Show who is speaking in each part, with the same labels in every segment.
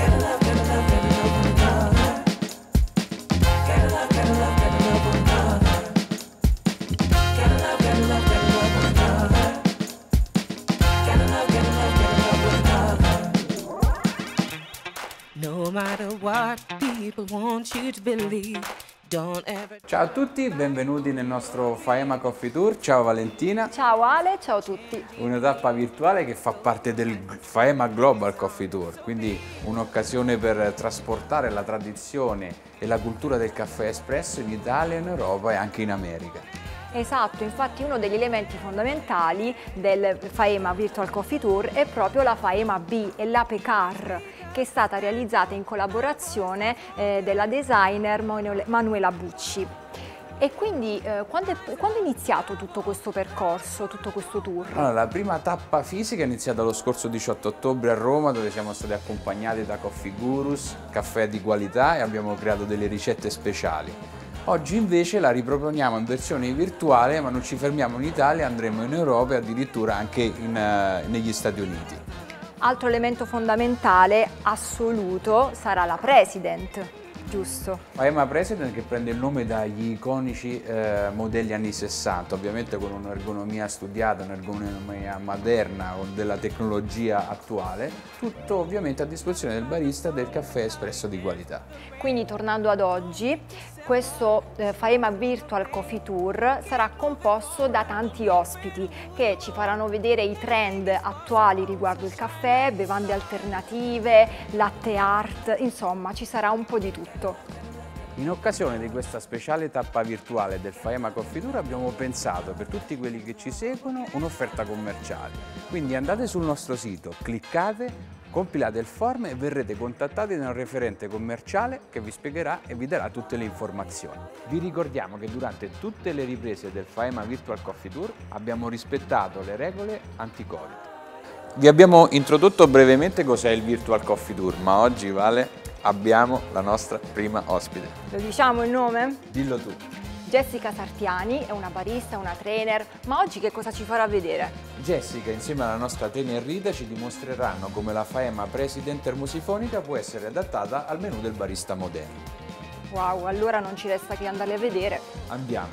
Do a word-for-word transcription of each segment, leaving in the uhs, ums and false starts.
Speaker 1: Ciao a tutti, benvenuti nel nostro Faema Coffee Tour. Ciao Valentina.
Speaker 2: Ciao Ale, ciao a tutti.
Speaker 1: Una tappa virtuale che fa parte del Faema Global Coffee Tour, quindi un'occasione per trasportare la tradizione e la cultura del caffè espresso in Italia, in Europa e anche in America.
Speaker 2: Esatto, infatti uno degli elementi fondamentali del Faema Virtual Coffee Tour è proprio la Faema B e l'Ape Car, che è stata realizzata in collaborazione eh, della designer Manuela Bucci. E quindi eh, quando, è, quando è iniziato tutto questo percorso, tutto questo tour?
Speaker 1: Allora, la prima tappa fisica è iniziata lo scorso diciotto ottobre a Roma, dove siamo stati accompagnati da Coffee Gurus, caffè di qualità, e abbiamo creato delle ricette speciali. Oggi invece la riproponiamo in versione virtuale, ma non ci fermiamo in Italia, andremo in Europa e addirittura anche in, uh, negli Stati Uniti.
Speaker 2: Altro elemento fondamentale, assoluto, sarà la President, giusto?
Speaker 1: Faema President, che prende il nome dagli iconici eh, modelli anni sessanta, ovviamente con un'ergonomia studiata, un'ergonomia moderna, con della tecnologia attuale, tutto ovviamente a disposizione del barista del caffè espresso di qualità.
Speaker 2: Quindi tornando ad oggi, questo eh, Faema Virtual Coffee Tour sarà composto da tanti ospiti che ci faranno vedere i trend attuali riguardo il caffè, bevande alternative, latte art, insomma ci sarà un po' di tutto.
Speaker 1: In occasione di questa speciale tappa virtuale del Faema Coffee Tour abbiamo pensato per tutti quelli che ci seguono un'offerta commerciale. Quindi andate sul nostro sito, cliccate, compilate il form e verrete contattati da un referente commerciale che vi spiegherà e vi darà tutte le informazioni. Vi ricordiamo che durante tutte le riprese del Faema Virtual Coffee Tour abbiamo rispettato le regole anti-Covid. Vi abbiamo introdotto brevemente cos'è il Virtual Coffee Tour, ma oggi, Vale, abbiamo la nostra prima ospite.
Speaker 2: Lo diciamo il nome?
Speaker 1: Dillo tu.
Speaker 2: Jessica Sartiani è una barista, una trainer, ma oggi che cosa ci farà vedere?
Speaker 1: Jessica insieme alla nostra trainer Rita ci dimostreranno come la Faema President termosifonica può essere adattata al menù del barista moderno.
Speaker 2: Wow, allora non ci resta che andarle a vedere.
Speaker 1: Andiamo!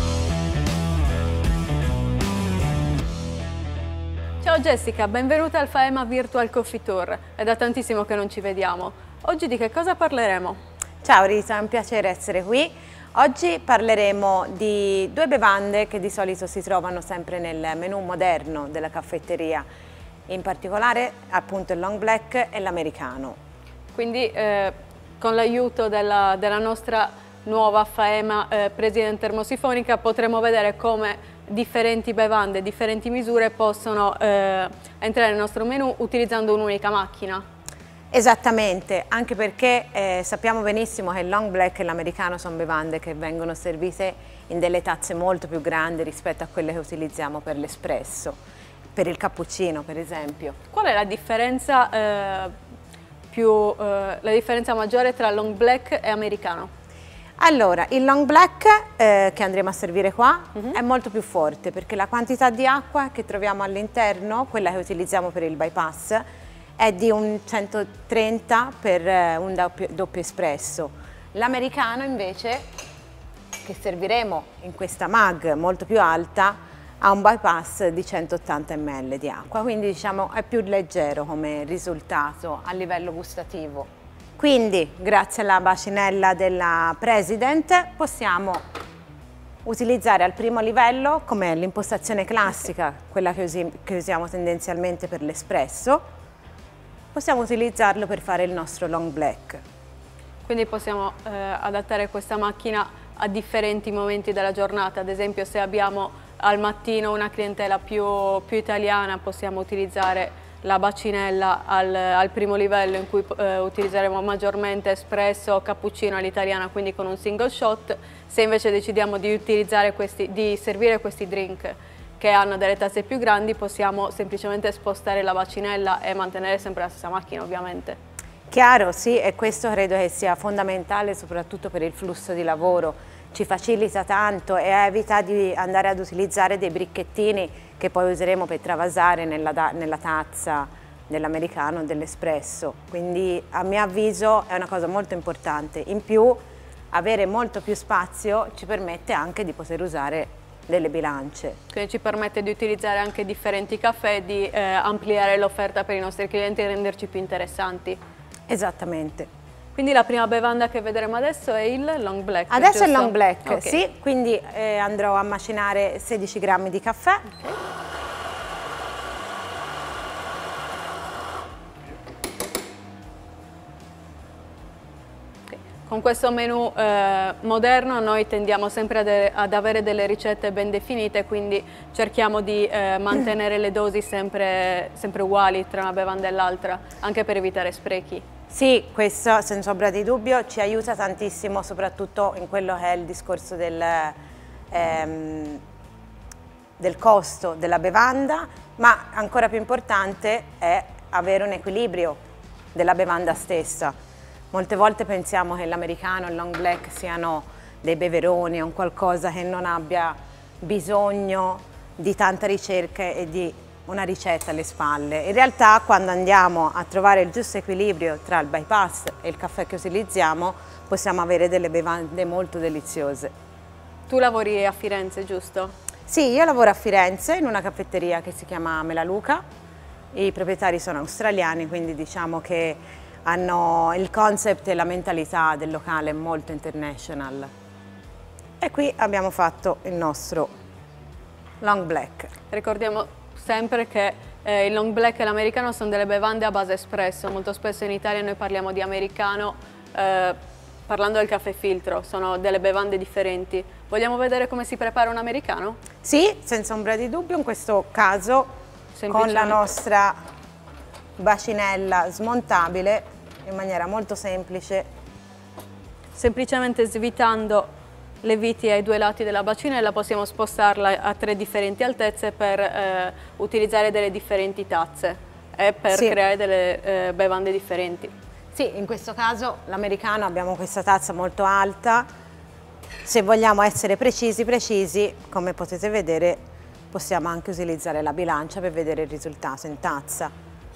Speaker 3: Ciao Jessica, benvenuta al Faema Virtual Coffee Tour. È da tantissimo che non ci vediamo. Oggi di che cosa parleremo?
Speaker 4: Ciao Rita, è un piacere essere qui. Oggi parleremo di due bevande che di solito si trovano sempre nel menù moderno della caffetteria, in particolare appunto il long black e l'americano.
Speaker 3: Quindi eh, con l'aiuto della, della nostra nuova Faema eh, President termosifonica potremo vedere come differenti bevande, differenti misure possono eh, entrare nel nostro menù utilizzando un'unica macchina.
Speaker 4: Esattamente, anche perché eh, sappiamo benissimo che il long black e l'americano sono bevande che vengono servite in delle tazze molto più grandi rispetto a quelle che utilizziamo per l'espresso, per il cappuccino per esempio.
Speaker 3: Qual è la differenza, eh, più, eh, la differenza maggiore tra long black e americano?
Speaker 4: Allora, il long black eh, che andremo a servire qua
Speaker 3: uh-huh.
Speaker 4: è molto più forte perché la quantità di acqua che troviamo all'interno, quella che utilizziamo per il bypass, è di un centotrenta per un doppio, doppio espresso. L'americano invece, che serviremo in questa mug molto più alta, ha un bypass di centottanta millilitri di acqua, quindi diciamo è più leggero come risultato a livello gustativo. Quindi grazie alla bacinella della President possiamo utilizzare al primo livello, come l'impostazione classica, quella che, usi, che usiamo tendenzialmente per l'espresso, possiamo utilizzarlo per fare il nostro long black.
Speaker 3: Quindi possiamo eh, adattare questa macchina a differenti momenti della giornata, ad esempio se abbiamo al mattino una clientela più, più italiana possiamo utilizzare la bacinella al, al primo livello in cui eh, utilizzeremo maggiormente espresso o cappuccino all'italiana, quindi con un single shot. Se invece decidiamo di, utilizzare questi, di servire questi drink che hanno delle tazze più grandi, possiamo semplicemente spostare la bacinella e mantenere sempre la stessa macchina ovviamente.
Speaker 4: Chiaro, sì, e questo credo che sia fondamentale soprattutto per il flusso di lavoro, ci facilita tanto e evita di andare ad utilizzare dei bricchettini che poi useremo per travasare nella, nella tazza dell'americano o dell'espresso, quindi a mio avviso è una cosa molto importante. In più avere molto più spazio ci permette anche di poter usare delle bilance.
Speaker 3: Quindi ci permette di utilizzare anche differenti caffè, di eh, ampliare l'offerta per i nostri clienti e renderci più interessanti.
Speaker 4: Esattamente.
Speaker 3: Quindi la prima bevanda che vedremo adesso è il long black.
Speaker 4: Adesso
Speaker 3: giusto?
Speaker 4: è il long black,
Speaker 3: Okay.
Speaker 4: sì, quindi eh, andrò a macinare sedici grammi di caffè.
Speaker 3: Okay. Con questo menù eh, moderno noi tendiamo sempre ad, ad avere delle ricette ben definite, quindi cerchiamo di eh, mantenere le dosi sempre, sempre uguali tra una bevanda e l'altra, anche per evitare sprechi.
Speaker 4: Sì, questo senza ombra di dubbio ci aiuta tantissimo, soprattutto in quello che è il discorso del, ehm, del costo della bevanda, ma ancora più importante è avere un equilibrio della bevanda stessa. Molte volte pensiamo che l'americano e il long black siano dei beveroni o un qualcosa che non abbia bisogno di tanta ricerca e di una ricetta alle spalle. In realtà quando andiamo a trovare il giusto equilibrio tra il bypass e il caffè che utilizziamo possiamo avere delle bevande molto deliziose.
Speaker 3: Tu lavori a Firenze, giusto?
Speaker 4: Sì, io lavoro a Firenze in una caffetteria che si chiama Melaluca. I proprietari sono australiani, quindi diciamo che hanno il concept e la mentalità del locale molto international. E qui abbiamo fatto il nostro long black.
Speaker 3: Ricordiamo sempre che eh, il long black e l'americano sono delle bevande a base espresso. Molto spesso in Italia noi parliamo di americano eh, parlando del caffè filtro, sono delle bevande differenti. Vogliamo vedere come si prepara un americano?
Speaker 4: Sì, senza ombra di dubbio, in questo caso con la nostra bacinella smontabile in maniera molto semplice.
Speaker 3: Semplicemente svitando le viti ai due lati della bacinella possiamo spostarla a tre differenti altezze per eh, utilizzare delle differenti tazze e per
Speaker 4: sì.
Speaker 3: creare delle eh, bevande differenti.
Speaker 4: Sì, in questo caso l'americano abbiamo questa tazza molto alta. Se vogliamo essere precisi, precisi, come potete vedere, possiamo anche utilizzare la bilancia per vedere il risultato in tazza.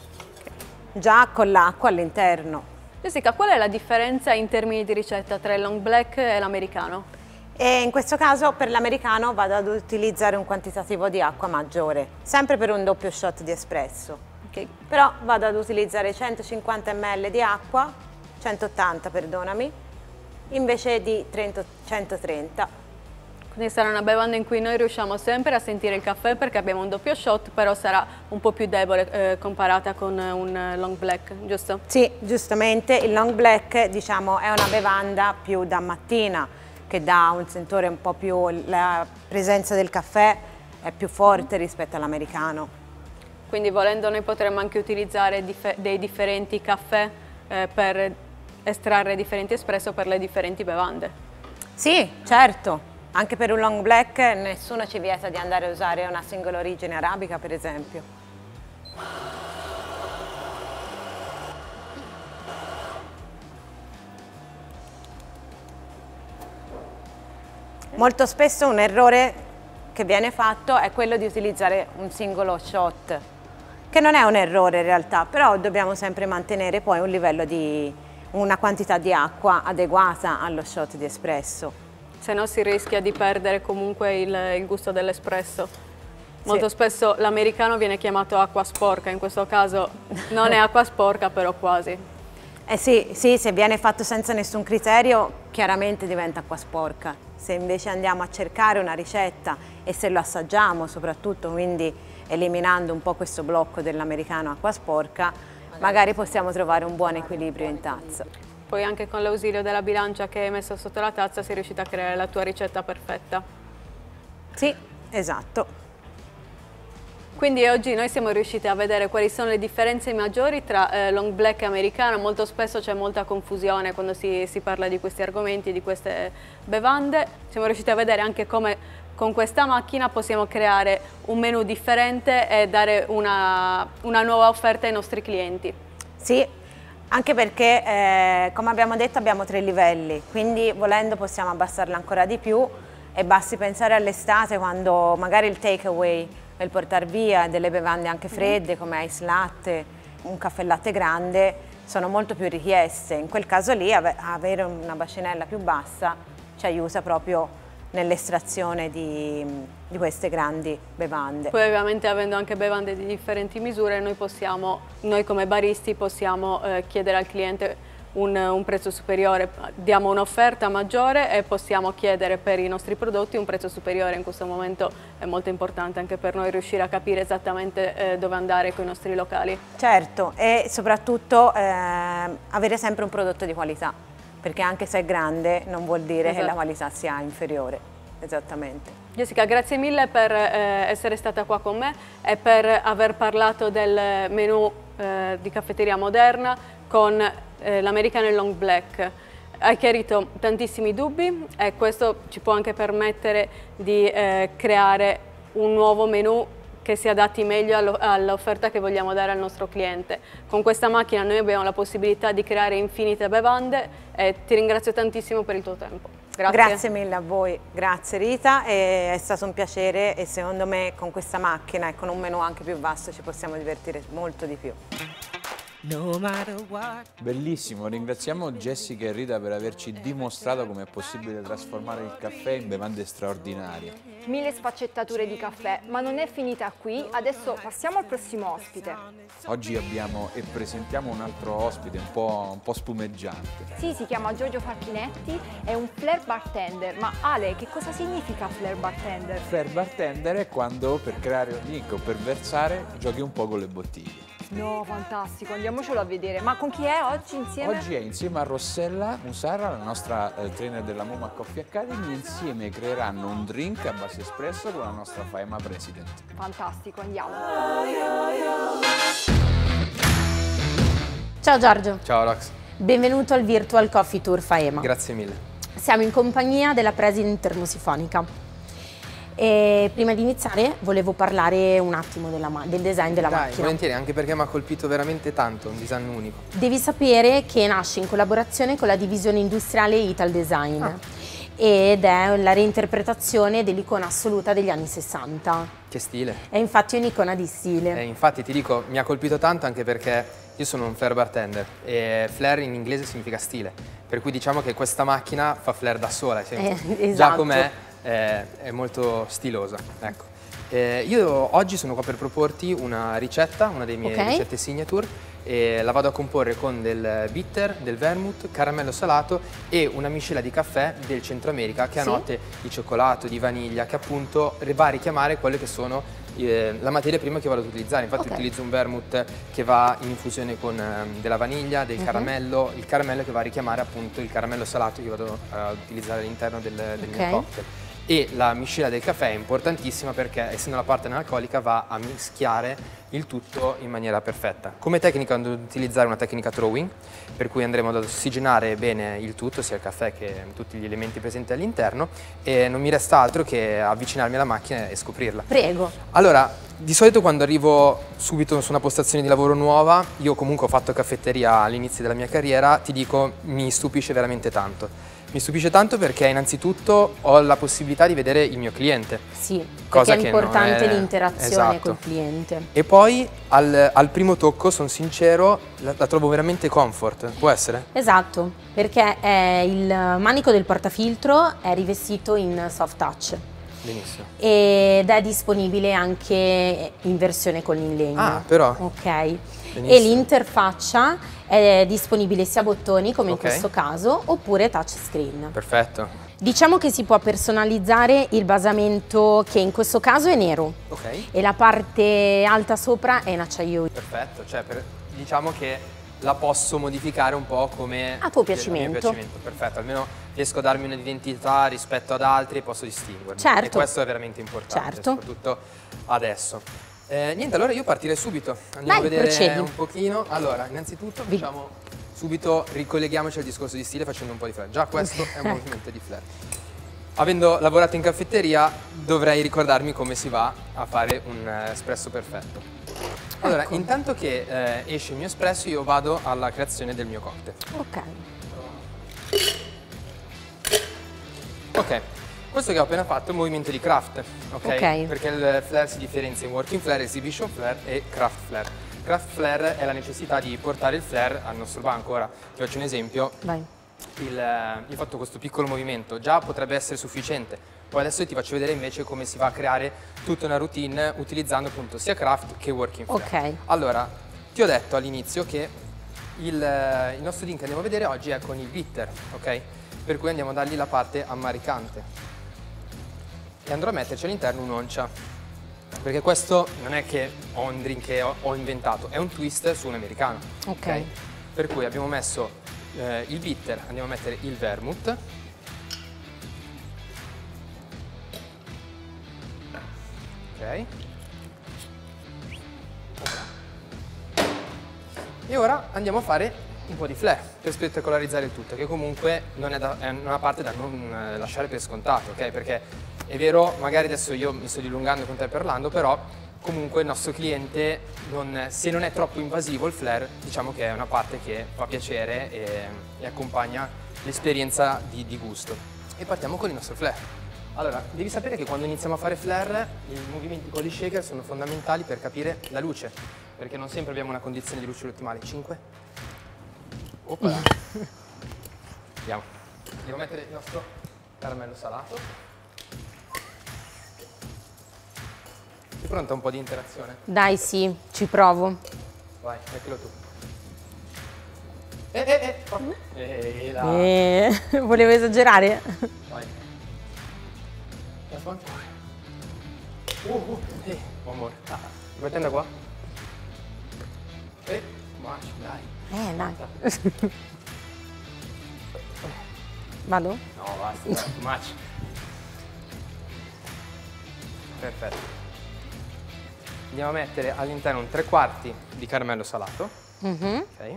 Speaker 4: Già con l'acqua all'interno.
Speaker 3: Jessica, qual è la differenza in termini di ricetta tra il long black e l'americano?
Speaker 4: E in questo caso per l'americano vado ad utilizzare un quantitativo di acqua maggiore, sempre per un doppio shot di espresso.
Speaker 3: Okay.
Speaker 4: Però vado ad utilizzare centocinquanta millilitri di acqua, centottanta perdonami, invece di centotrenta.
Speaker 3: Quindi sarà una bevanda in cui noi riusciamo sempre a sentire il caffè perché abbiamo un doppio shot, però sarà un po' più debole eh, comparata con un long black, giusto?
Speaker 4: Sì, giustamente, il long black diciamo è una bevanda più da mattina, che dà un sentore un po' più, la presenza del caffè è più forte rispetto all'americano.
Speaker 3: Quindi volendo noi potremmo anche utilizzare dif- dei differenti caffè eh, per estrarre differenti espresso per le differenti bevande.
Speaker 4: Sì, certo. Anche per un long black nessuno ci vieta di andare a usare una singola origine arabica, per esempio. Molto spesso un errore che viene fatto è quello di utilizzare un singolo shot, che non è un errore in realtà, però dobbiamo sempre mantenere poi un livello di una quantità di acqua adeguata allo shot di espresso.
Speaker 3: Se no si rischia di perdere comunque il, il gusto dell'espresso. Molto
Speaker 4: sì.
Speaker 3: spesso l'americano viene chiamato acqua sporca, in questo caso non è acqua sporca, però quasi.
Speaker 4: Eh sì, sì, se viene fatto senza nessun criterio chiaramente diventa acqua sporca. Se invece andiamo a cercare una ricetta e se lo assaggiamo soprattutto, quindi eliminando un po' questo blocco dell'americano acqua sporca, magari possiamo trovare un buon equilibrio in tazza.
Speaker 3: Poi anche con l'ausilio della bilancia che hai messo sotto la tazza sei riuscita a creare la tua ricetta perfetta.
Speaker 4: Sì, esatto.
Speaker 3: Quindi oggi noi siamo riusciti a vedere quali sono le differenze maggiori tra eh, long black e americano. Molto spesso c'è molta confusione quando si, si parla di questi argomenti, di queste bevande. Siamo riusciti a vedere anche come con questa macchina possiamo creare un menù differente e dare una, una nuova offerta ai nostri clienti.
Speaker 4: Sì, anche perché eh, come abbiamo detto abbiamo tre livelli, quindi volendo possiamo abbassarla ancora di più e basti pensare all'estate quando magari il takeaway, il portar via delle bevande anche fredde come ice latte, un caffè latte grande sono molto più richieste. In quel caso lì ave avere una bacinella più bassa ci aiuta proprio nell'estrazione di, di queste grandi bevande.
Speaker 3: Poi ovviamente avendo anche bevande di differenti misure, noi, possiamo, noi come baristi possiamo eh, chiedere al cliente un, un prezzo superiore, diamo un'offerta maggiore e possiamo chiedere per i nostri prodotti un prezzo superiore. In questo momento è molto importante anche per noi riuscire a capire esattamente eh, dove andare con i nostri locali.
Speaker 4: Certo, e soprattutto eh, avere sempre un prodotto di qualità, perché anche se è grande non vuol dire esatto. che la qualità sia inferiore, esattamente.
Speaker 3: Jessica, grazie mille per eh, essere stata qua con me e per aver parlato del menù eh, di caffetteria moderna con eh, l'Americano Long Black. Hai chiarito tantissimi dubbi e questo ci può anche permettere di eh, creare un nuovo menù che si adatti meglio all'offerta che vogliamo dare al nostro cliente. Con questa macchina noi abbiamo la possibilità di creare infinite bevande e ti ringrazio tantissimo per il tuo tempo. Grazie.
Speaker 4: Grazie mille a voi, grazie Rita, e è stato un piacere e secondo me con questa macchina e con un menù anche più vasto ci possiamo divertire molto di più.
Speaker 1: Bellissimo, ringraziamo Jessica e Rita per averci dimostrato come è possibile trasformare il caffè in bevande straordinarie.
Speaker 2: Mille sfaccettature di caffè, ma non è finita qui, adesso passiamo al prossimo ospite.
Speaker 1: Oggi abbiamo e presentiamo un altro ospite un po', un po' spumeggiante.
Speaker 2: Sì, si chiama Giorgio Facchinetti, è un flair bartender. Ma Ale, che cosa significa flair bartender?
Speaker 1: Flair bartender è quando per creare un drink o per versare giochi un po' con le bottiglie.
Speaker 2: No, fantastico, andiamocelo a vedere. Ma con chi è oggi insieme?
Speaker 1: Oggi è insieme a Rossella Musarra, la nostra eh, trainer della Muma Coffee Academy. Insieme creeranno un drink a base espresso con la nostra Faema President.
Speaker 2: Fantastico, andiamo.
Speaker 5: Ciao Giorgio.
Speaker 6: Ciao Rox.
Speaker 5: Benvenuto al Virtual Coffee Tour Faema.
Speaker 6: Grazie mille.
Speaker 5: Siamo in compagnia della President termosifonica. E prima di iniziare volevo parlare un attimo della, del design della
Speaker 6: Dai,
Speaker 5: macchina.
Speaker 6: Volentieri, anche perché mi ha colpito veramente tanto, un design unico.
Speaker 5: Devi sapere che nasce in collaborazione con la divisione industriale Ital Design ah. ed è la reinterpretazione dell'icona assoluta degli anni sessanta.
Speaker 6: Che stile!
Speaker 5: È infatti un'icona di stile.
Speaker 6: E infatti ti dico, mi ha colpito tanto anche perché io sono un flair bartender e flair in inglese significa stile, per cui diciamo che questa macchina fa flair da sola, eh, esatto. Già com'è eh, è molto stilosa, ecco. Eh, io oggi sono qua per proporti una ricetta, una delle mie okay. ricette signature, e la vado a comporre con del bitter, del vermouth, caramello salato e una miscela di caffè del Centro America che ha sì. note di cioccolato, di vaniglia, che appunto va a richiamare quelle che sono eh, la materia prima che vado ad utilizzare. Infatti okay. utilizzo un vermouth che va in infusione con eh, della vaniglia, del uh-huh. caramello, il caramello che va a richiamare appunto il caramello salato che vado ad utilizzare all'interno del, del okay. mio cocktail. E la miscela del caffè è importantissima perché, essendo la parte analcolica, va a mischiare il tutto in maniera perfetta. Come tecnica andrò ad utilizzare una tecnica throwing, per cui andremo ad ossigenare bene il tutto, sia il caffè che tutti gli elementi presenti all'interno, e non mi resta altro che avvicinarmi alla macchina e scoprirla.
Speaker 5: Prego.
Speaker 6: Allora, di solito quando arrivo subito su una postazione di lavoro nuova, io comunque ho fatto caffetteria all'inizio della mia carriera, ti dico, mi stupisce veramente tanto. Mi stupisce tanto perché innanzitutto ho la possibilità di vedere il mio cliente.
Speaker 5: Sì, cosa perché è importante è... l'interazione
Speaker 6: esatto.
Speaker 5: col cliente.
Speaker 6: E poi al, al primo tocco, sono sincero, la, la trovo veramente comfort, può essere?
Speaker 5: Esatto, perché è il manico del portafiltro è rivestito in soft touch.
Speaker 6: Benissimo.
Speaker 5: Ed è disponibile anche in versione con in legno.
Speaker 6: Ah, però.
Speaker 5: Ok.
Speaker 6: Benissimo.
Speaker 5: E l'interfaccia è disponibile sia a bottoni, come okay. in questo caso, oppure touchscreen.
Speaker 6: Perfetto.
Speaker 5: Diciamo che si può personalizzare il basamento, che in questo caso è nero.
Speaker 6: Ok.
Speaker 5: E la parte alta sopra è in acciaio.
Speaker 6: Perfetto, cioè per, diciamo che la posso modificare un po' come
Speaker 5: a tuo piacimento.
Speaker 6: A mio piacimento. Perfetto, almeno riesco a darmi un'identità rispetto ad altri e posso distinguermi.
Speaker 5: Certo.
Speaker 6: E questo è veramente importante,
Speaker 5: certo.
Speaker 6: soprattutto adesso. Eh, niente, allora io partirei subito, andiamo Vai, a vedere procedi. un pochino. Allora, innanzitutto Vi. facciamo subito, ricolleghiamoci al discorso di stile facendo un po' di flair. Già questo okay. è un movimento di flair. Avendo lavorato in caffetteria dovrei ricordarmi come si va a fare un espresso perfetto. Allora, ecco. intanto che eh, esce il mio espresso io vado alla creazione del mio cocktail.
Speaker 5: Ok.
Speaker 6: Ok. Questo che ho appena fatto è un movimento di craft, okay?
Speaker 5: ok?
Speaker 6: Perché il flair si differenzia in working flair, exhibition flair e craft flair. craft flare è la necessità di portare il flare al nostro banco. Ora ti faccio un esempio.
Speaker 5: Vai.
Speaker 6: Il, io ho fatto questo piccolo movimento, già potrebbe essere sufficiente. Poi adesso ti faccio vedere invece come si va a creare tutta una routine utilizzando appunto sia craft che working flare.
Speaker 5: Ok.
Speaker 6: Allora, ti ho detto all'inizio che il, il nostro drink che andiamo a vedere oggi è con il bitter, ok? Per cui andiamo a dargli la parte ammaricante. E andrò a metterci all'interno un'oncia. Perché questo non è che ho un drink che ho, ho inventato, è un twist su un americano.
Speaker 5: Ok.
Speaker 6: Okay? Per cui abbiamo messo eh, il bitter, andiamo a mettere il vermouth. Ok. E ora andiamo a fare un po' di flare per spettacolarizzare il tutto, che comunque non è, da, è una parte da non eh, lasciare per scontato, ok? Perché è vero, magari adesso io mi sto dilungando con te parlando, però comunque il nostro cliente, non, se non è troppo invasivo il flare, diciamo che è una parte che fa piacere e, e accompagna l'esperienza di, di gusto. E partiamo con il nostro flare. Allora, devi sapere che quando iniziamo a fare flare, i movimenti con gli shaker sono fondamentali per capire la luce, perché non sempre abbiamo una condizione di luce ottimale. cinque. Oppa. Andiamo. Devo mettere il nostro caramello salato. Sei pronta a un po' di interazione?
Speaker 5: Dai, sì, ci provo.
Speaker 6: Vai, mettilo tu. Eh, eh, eh. Oh. Eh, là.
Speaker 5: Eh, volevo esagerare?
Speaker 6: Vai. Uh, uh, eh, amore. Ah, mi mettendo da qua? Eh, baci, dai.
Speaker 5: Eh, dai. Vado?
Speaker 6: No, basta, dai, too much. Perfetto. Andiamo a mettere all'interno un tre quarti di caramello salato.
Speaker 5: Mm-hmm.
Speaker 6: Ok.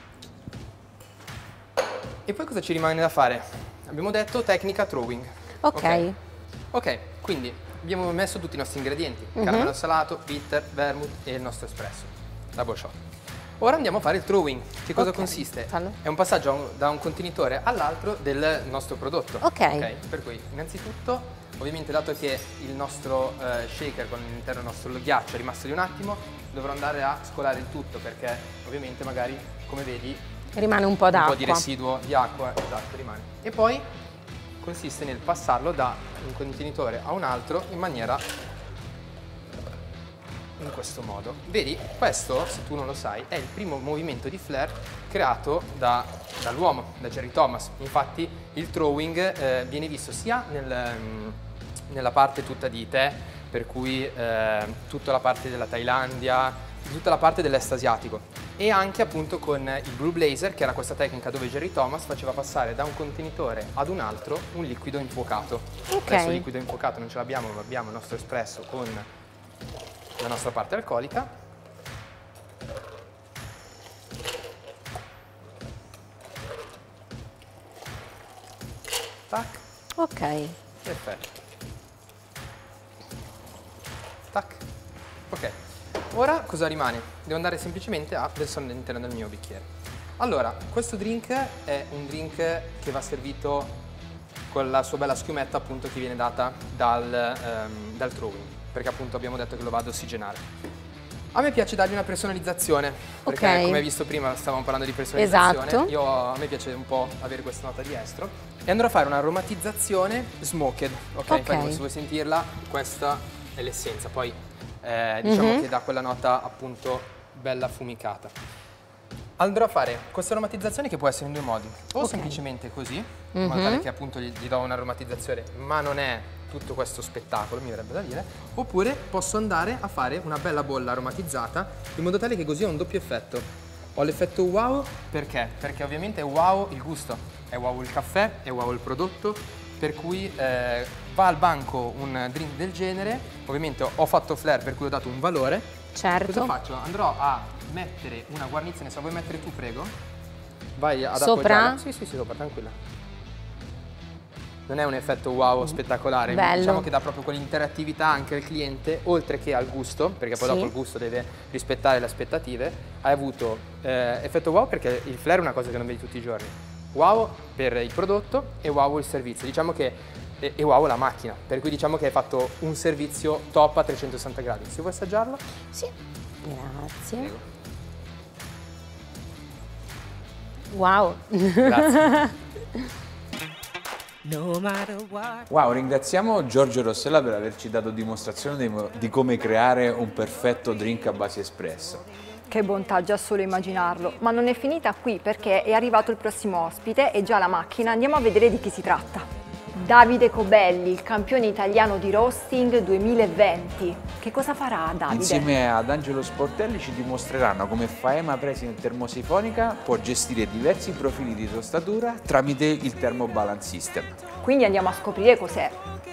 Speaker 6: E poi cosa ci rimane da fare? Abbiamo detto tecnica throwing.
Speaker 5: Ok.
Speaker 6: Ok, okay, quindi abbiamo messo tutti i nostri ingredienti. Mm-hmm. Caramello salato, bitter, vermouth e il nostro espresso. Double shot. Ora andiamo a fare il throwing. Che cosa
Speaker 5: Okay.
Speaker 6: consiste?
Speaker 5: Fallo.
Speaker 6: È un passaggio da un contenitore all'altro del nostro prodotto.
Speaker 5: Ok.
Speaker 6: Ok, per cui innanzitutto, ovviamente dato che il nostro eh, shaker con all'interno il nostro ghiaccio è rimasto di un attimo, dovrò andare a scolare il tutto perché ovviamente magari, come vedi,
Speaker 5: Rimane un po'
Speaker 6: un
Speaker 5: d'acqua.
Speaker 6: po' di residuo di acqua, esatto, rimane. E poi consiste nel passarlo da un contenitore a un altro in maniera, in questo modo. Vedi, questo, se tu non lo sai, è il primo movimento di flare creato da, dall'uomo, da Jerry Thomas. Infatti il throwing eh, viene visto sia nel, mm, nella parte tutta di tè, per cui eh, tutta la parte della Thailandia, tutta la parte dell'est asiatico, e anche appunto con il Blue Blazer, che era questa tecnica dove Jerry Thomas faceva passare da un contenitore ad un altro un liquido infuocato.
Speaker 5: Ok.
Speaker 6: Adesso il liquido infuocato non ce l'abbiamo, ma abbiamo il nostro espresso con la nostra parte alcolica. Tac.
Speaker 5: Ok.
Speaker 6: Perfetto. Tac. Ok. Ora cosa rimane? Devo andare semplicemente a versare all'interno del mio bicchiere. Allora, questo drink è un drink che va servito con la sua bella schiumetta appunto che viene data dal, ehm, dal throwing, perché appunto abbiamo detto che lo va ad ossigenare. A me piace dargli una personalizzazione, perché
Speaker 5: Ok.
Speaker 6: come hai visto prima stavamo parlando di personalizzazione,
Speaker 5: Esatto.
Speaker 6: io, a me piace un po' avere questa nota di estro e andrò a fare un'aromatizzazione smoked, ok?
Speaker 5: Ok.
Speaker 6: Infatti, se vuoi sentirla, questa è l'essenza, poi eh, diciamo
Speaker 5: Mhm.
Speaker 6: che dà quella nota appunto bella affumicata. Andrò a fare questa aromatizzazione che può essere in due modi, o
Speaker 5: Ok.
Speaker 6: semplicemente così, in modo
Speaker 5: Mhm.
Speaker 6: tale che appunto gli, gli do un'aromatizzazione, ma non è tutto questo spettacolo, mi verrebbe da dire, oppure posso andare a fare una bella bolla aromatizzata in modo tale che così ho un doppio effetto. Ho l'effetto wow, perché? Perché ovviamente è wow il gusto, è wow il caffè, è wow il prodotto, per cui eh, va al banco un drink del genere, ovviamente ho fatto flare per cui ho dato un valore.
Speaker 5: Certo.
Speaker 6: Cosa faccio? Andrò a mettere una guarnizione, se la vuoi mettere tu prego, vai ad
Speaker 5: Sopra?
Speaker 6: appoggiarla. Sì, sì, sì, sopra, tranquilla. Non è un effetto wow spettacolare,
Speaker 5: Bello.
Speaker 6: diciamo che dà proprio quell'interattività anche al cliente, oltre che al gusto, perché poi
Speaker 5: Sì.
Speaker 6: dopo il gusto deve rispettare le aspettative. Hai avuto eh, effetto wow perché il flare è una cosa che non vedi tutti i giorni. Wow per il prodotto e wow il servizio. Diciamo che e, e wow la macchina, per cui diciamo che hai fatto un servizio top a trecentosessanta gradi. Se vuoi assaggiarlo?
Speaker 5: Sì. Grazie.
Speaker 6: Prego.
Speaker 5: Wow!
Speaker 6: Grazie.
Speaker 1: Wow, ringraziamo Giorgio Rossella per averci dato dimostrazione di, di come creare un perfetto drink a base espresso.
Speaker 2: Che bontà, già solo immaginarlo. Ma non è finita qui, perché è arrivato il prossimo ospite e già la macchina. Andiamo a vedere di chi si tratta. Davide Cobelli, il campione italiano di roasting duemilaventi. Che cosa farà Davide?
Speaker 1: Insieme ad Angelo Sportelli ci dimostreranno come Faema President termosifonica può gestire diversi profili di tostatura tramite il Thermo Balance System.
Speaker 2: Quindi andiamo a scoprire cos'è.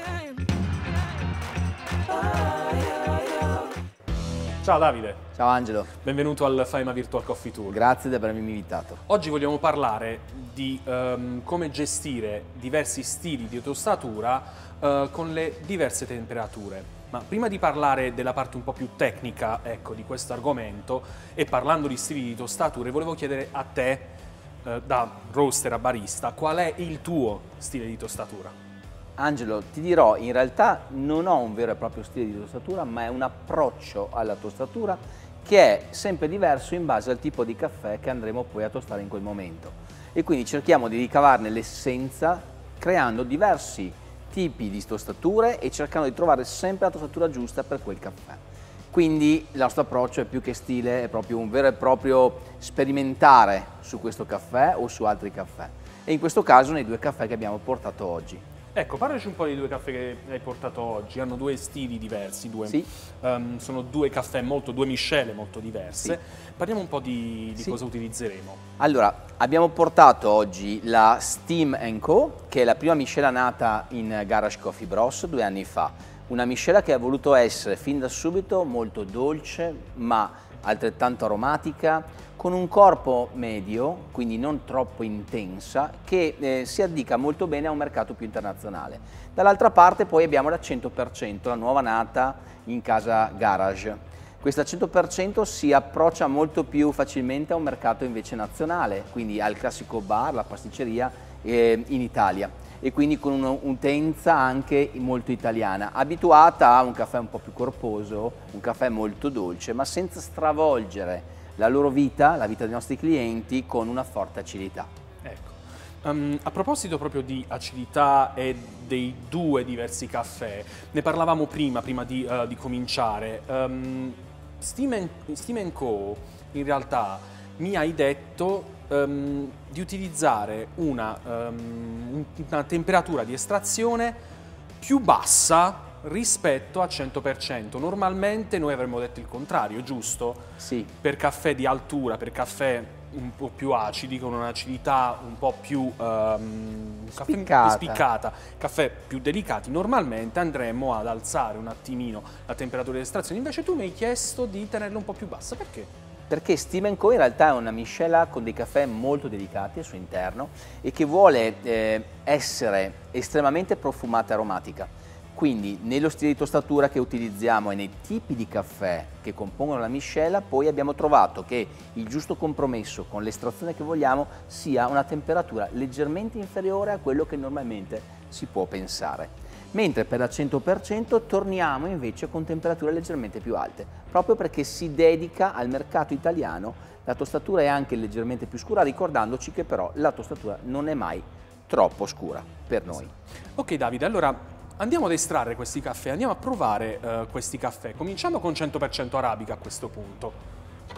Speaker 7: Ciao Davide.
Speaker 8: Ciao Angelo.
Speaker 7: Benvenuto al Faema Virtual Coffee Tour.
Speaker 8: Grazie di avermi invitato.
Speaker 7: Oggi vogliamo parlare di um, come gestire diversi stili di tostatura uh, con le diverse temperature. Ma prima di parlare della parte un po' più tecnica, ecco, di questo argomento, e parlando di stili di tostature, volevo chiedere a te, uh, da roaster a barista, qual è il tuo stile di tostatura?
Speaker 8: Angelo, ti dirò, in realtà non ho un vero e proprio stile di tostatura, ma è un approccio alla tostatura che è sempre diverso in base al tipo di caffè che andremo poi a tostare in quel momento. E quindi cerchiamo di ricavarne l'essenza creando diversi tipi di tostature e cercando di trovare sempre la tostatura giusta per quel caffè. Quindi il nostro approccio è più che stile, è proprio un vero e proprio sperimentare su questo caffè o su altri caffè. E in questo caso nei due caffè che abbiamo portato oggi.
Speaker 7: Ecco, parlaci un po' dei due caffè che hai portato oggi. Hanno due stili diversi, due,
Speaker 8: sì.
Speaker 7: um, sono due caffè molto, due miscele molto diverse. Sì. Parliamo un po' di, di sì. cosa utilizzeremo.
Speaker 8: Allora, abbiamo portato oggi la Steam and Co, che è la prima miscela nata in Garage Coffee Bros due anni fa. Una miscela che ha voluto essere fin da subito molto dolce, ma altrettanto aromatica, con un corpo medio, quindi non troppo intensa, che eh, si addica molto bene a un mercato più internazionale. Dall'altra parte poi abbiamo la cento per cento, la nuova nata in casa Garage. Questa cento per cento si approccia molto più facilmente a un mercato invece nazionale, quindi al classico bar, la pasticceria eh, in Italia, e quindi con un'utenza anche molto italiana, abituata a un caffè un po' più corposo, un caffè molto dolce, ma senza stravolgere la loro vita, la vita dei nostri clienti, con una forte acidità.
Speaker 7: Ecco, um, a proposito proprio di acidità e dei due diversi caffè, ne parlavamo prima, prima di, uh, di cominciare. Um, Steam and, Steam and Co in realtà mi hai detto um, di utilizzare una, um, una temperatura di estrazione più bassa rispetto a cento per cento. Normalmente noi avremmo detto il contrario, giusto?
Speaker 8: Sì.
Speaker 7: Per caffè di altura, per caffè un po' più acidi, con un'acidità un po' più um,
Speaker 8: spiccata.
Speaker 7: Caffè, spiccata, caffè più delicati, normalmente andremmo ad alzare un attimino la temperatura di estrazione. Invece tu mi hai chiesto di tenerla un po' più bassa, perché?
Speaker 8: Perché Steam and Co in realtà è una miscela con dei caffè molto delicati al suo interno e che vuole eh, essere estremamente profumata e aromatica. Quindi nello stile di tostatura che utilizziamo e nei tipi di caffè che compongono la miscela, poi abbiamo trovato che il giusto compromesso con l'estrazione che vogliamo sia una temperatura leggermente inferiore a quello che normalmente si può pensare. Mentre per la cento per cento torniamo invece con temperature leggermente più alte, proprio perché si dedica al mercato italiano. La tostatura è anche leggermente più scura, ricordandoci che però la tostatura non è mai troppo scura per noi.
Speaker 7: Ok Davide, allora andiamo ad estrarre questi caffè, andiamo a provare uh, questi caffè. Cominciamo con cento per cento arabica a questo punto.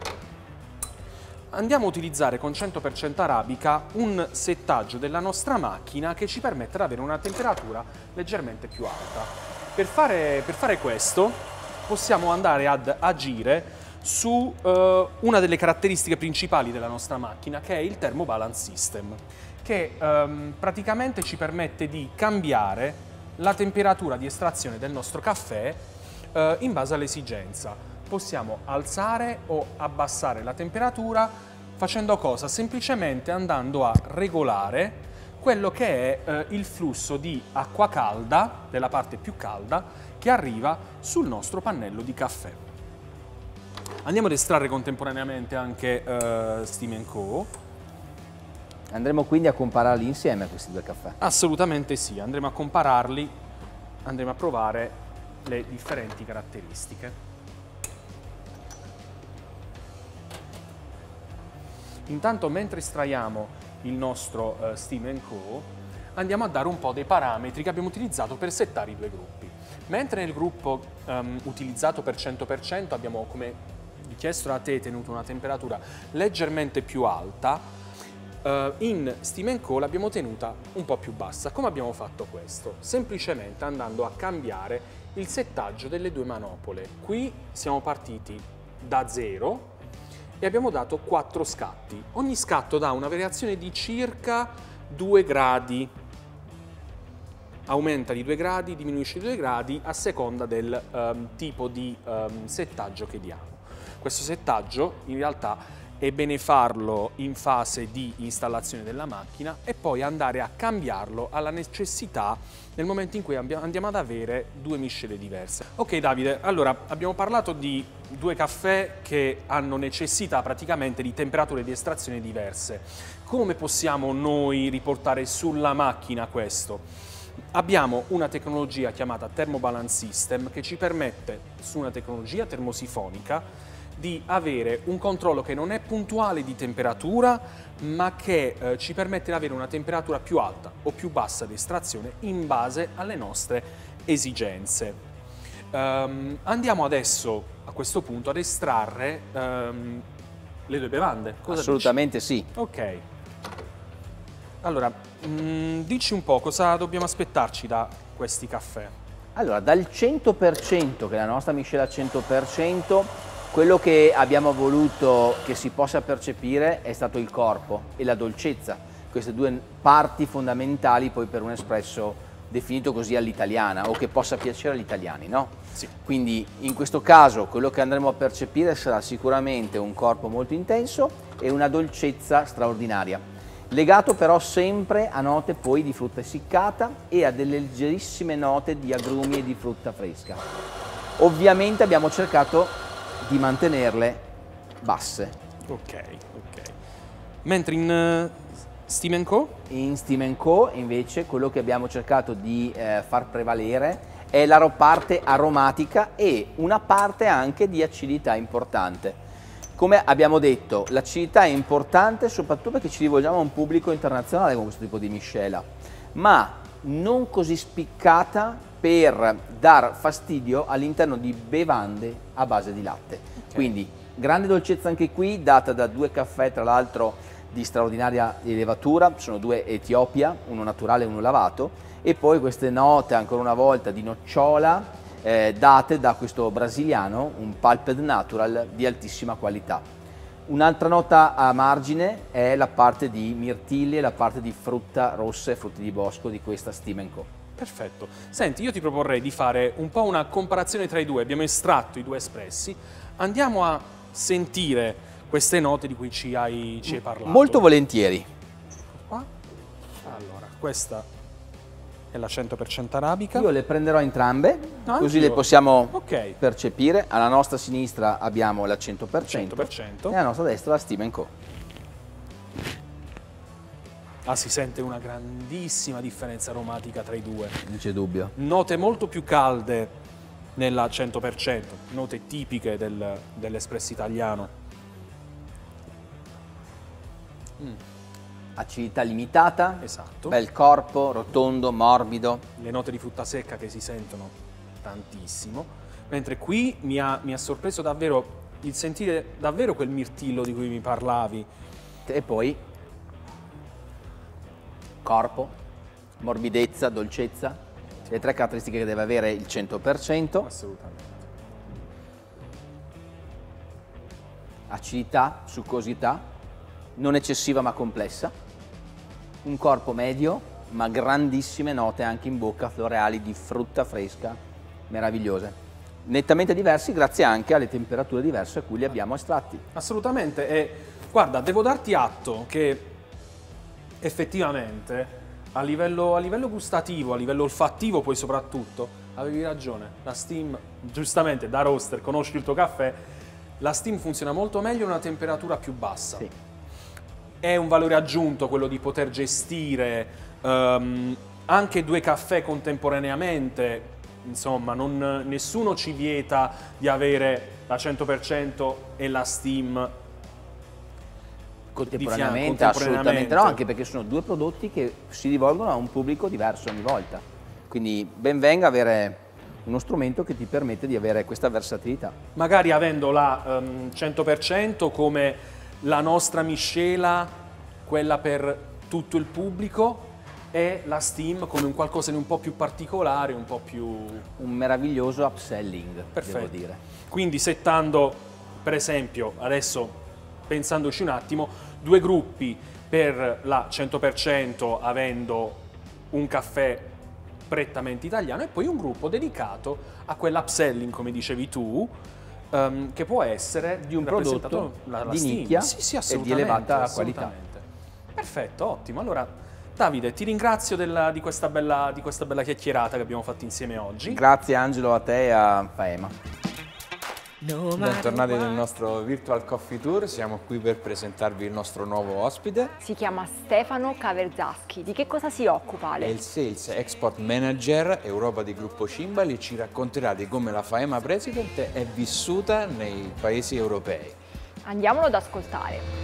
Speaker 7: Andiamo a utilizzare con cento per cento arabica un settaggio della nostra macchina che ci permette di avere una temperatura leggermente più alta. Per fare, per fare questo possiamo andare ad agire su uh, una delle caratteristiche principali della nostra macchina, che è il Thermo Balance System, che um, praticamente ci permette di cambiare la temperatura di estrazione del nostro caffè eh, in base all'esigenza. Possiamo alzare o abbassare la temperatura facendo cosa? Semplicemente andando a regolare quello che è eh, il flusso di acqua calda, della parte più calda, che arriva sul nostro pannello di caffè. Andiamo ad estrarre contemporaneamente anche eh, Steam and Co.
Speaker 8: Andremo quindi a compararli insieme a questi due caffè?
Speaker 7: Assolutamente sì, andremo a compararli, andremo a provare le differenti caratteristiche. Intanto, mentre estraiamo il nostro uh, Steam and Co, andiamo a dare un po' dei parametri che abbiamo utilizzato per settare i due gruppi. Mentre nel gruppo um, utilizzato per cento per cento abbiamo, come richiesto da te, tenuto una temperatura leggermente più alta, Uh, in Steam and Co l'abbiamo tenuta un po' più bassa. Come abbiamo fatto questo? Semplicemente andando a cambiare il settaggio delle due manopole. Qui siamo partiti da zero e abbiamo dato quattro scatti. Ogni scatto dà una variazione di circa due gradi. Aumenta di due gradi, diminuisce di due gradi a seconda del um, tipo di um, settaggio che diamo. Questo settaggio in realtà è bene farlo in fase di installazione della macchina e poi andare a cambiarlo alla necessità nel momento in cui andiamo ad avere due miscele diverse. Ok Davide, allora abbiamo parlato di due caffè che hanno necessità praticamente di temperature di estrazione diverse. Come possiamo noi riportare sulla macchina questo? Abbiamo una tecnologia chiamata Thermobalance System che ci permette, su una tecnologia termosifonica, di avere un controllo che non è puntuale di temperatura, ma che eh, ci permette di avere una temperatura più alta o più bassa di estrazione in base alle nostre esigenze. Um, andiamo adesso, a questo punto, ad estrarre um, le due bevande. Cosa
Speaker 8: Assolutamente
Speaker 7: dici?
Speaker 8: sì.
Speaker 7: Ok. Allora, mh, dici un po' cosa dobbiamo aspettarci da questi caffè?
Speaker 8: Allora, dal cento per cento, che è la nostra miscela cento per cento, quello che abbiamo voluto che si possa percepire è stato il corpo e la dolcezza, queste due parti fondamentali poi per un espresso definito così all'italiana o che possa piacere agli italiani, no?
Speaker 7: Sì.
Speaker 8: Quindi in questo caso quello che andremo a percepire sarà sicuramente un corpo molto intenso e una dolcezza straordinaria, legato però sempre a note poi di frutta essiccata e a delle leggerissime note di agrumi e di frutta fresca. Ovviamente abbiamo cercato di mantenerle basse.
Speaker 7: Ok, ok. Mentre in uh, Steam and Co?
Speaker 8: In Steam and Co invece quello che abbiamo cercato di eh, far prevalere è la parte aromatica e una parte anche di acidità importante. Come abbiamo detto, l'acidità è importante soprattutto perché ci rivolgiamo a un pubblico internazionale con questo tipo di miscela, ma non così spiccata per dar fastidio all'interno di bevande a base di latte. Okay. Quindi grande dolcezza anche qui, data da due caffè tra l'altro di straordinaria elevatura, sono due Etiopia, uno naturale e uno lavato, e poi queste note ancora una volta di nocciola eh, date da questo brasiliano, un Pulped Natural di altissima qualità. Un'altra nota a margine è la parte di mirtilli e la parte di frutta rossa e frutti di bosco di questa Steam and Co.
Speaker 7: Perfetto. Senti, io ti proporrei di fare un po' una comparazione tra i due. Abbiamo estratto i due espressi. Andiamo a sentire queste note di cui ci hai, ci hai parlato.
Speaker 8: Molto volentieri.
Speaker 7: Qua. Allora, questa è la cento per cento arabica.
Speaker 8: Io le prenderò entrambe,
Speaker 7: no,
Speaker 8: così
Speaker 7: anch'io.
Speaker 8: le possiamo
Speaker 7: okay.
Speaker 8: percepire. Alla nostra sinistra abbiamo la cento per cento,
Speaker 7: cento per cento.
Speaker 8: E alla nostra destra la Steam and Co.
Speaker 7: Ah, si sente una grandissima differenza aromatica tra i due.
Speaker 8: Non c'è dubbio.
Speaker 7: Note molto più calde nella cento per cento, note tipiche del, dell'espresso italiano.
Speaker 8: Mm. Acidità limitata,
Speaker 7: esatto.
Speaker 8: Bel corpo, rotondo, morbido.
Speaker 7: Le note di frutta secca che si sentono tantissimo. Mentre qui mi ha, mi ha sorpreso davvero il sentire davvero quel mirtillo di cui mi parlavi.
Speaker 8: E poi corpo, morbidezza, dolcezza, le tre caratteristiche che deve avere il cento per cento.
Speaker 7: Assolutamente.
Speaker 8: Acidità, succosità, non eccessiva ma complessa. Un corpo medio, ma grandissime note anche in bocca, floreali di frutta fresca, meravigliose. Nettamente diversi grazie anche alle temperature diverse a cui li abbiamo estratti.
Speaker 7: Assolutamente. E guarda, devo darti atto che effettivamente a livello, a livello gustativo, a livello olfattivo poi soprattutto, avevi ragione, la Steam, giustamente da roaster, conosci il tuo caffè, la Steam funziona molto meglio a una temperatura più bassa.
Speaker 8: Sì.
Speaker 7: È un valore aggiunto quello di poter gestire um, anche due caffè contemporaneamente, insomma non, nessuno ci vieta di avere la cento per cento e la Steam
Speaker 8: Contemporaneamente,
Speaker 7: di fianco,
Speaker 8: assolutamente no, anche perché sono due prodotti che si rivolgono a un pubblico diverso ogni volta. Quindi ben venga avere uno strumento che ti permette di avere questa versatilità.
Speaker 7: Magari avendo la um, cento per cento come la nostra miscela, quella per tutto il pubblico, e la Steam come un qualcosa di un po' più particolare, un po' più...
Speaker 8: Un meraviglioso upselling,
Speaker 7: Perfetto.
Speaker 8: devo dire.
Speaker 7: Quindi settando, per esempio, adesso pensandoci un attimo, due gruppi per la cento per cento avendo un caffè prettamente italiano e poi un gruppo dedicato a quell'upselling, come dicevi tu, um, che può essere
Speaker 8: di un prodotto
Speaker 7: la, la
Speaker 8: di
Speaker 7: Steam.
Speaker 8: nicchia
Speaker 7: sì, sì,
Speaker 8: e di elevata qualità.
Speaker 7: Perfetto, ottimo. Allora, Davide, ti ringrazio della, di, questa bella, di questa bella chiacchierata che abbiamo fatto insieme oggi.
Speaker 8: Grazie Angelo, a te e a Faema.
Speaker 1: Bentornati nel nostro Virtual Coffee Tour, siamo qui per presentarvi il nostro nuovo ospite.
Speaker 2: Si chiama Stefano Caverzaschi. Di che cosa si occupa, Ale?
Speaker 1: È il Sales Export Manager Europa di Gruppo Cimbali e ci racconterà di come la Faema President è vissuta nei paesi europei.
Speaker 2: Andiamolo ad ascoltare.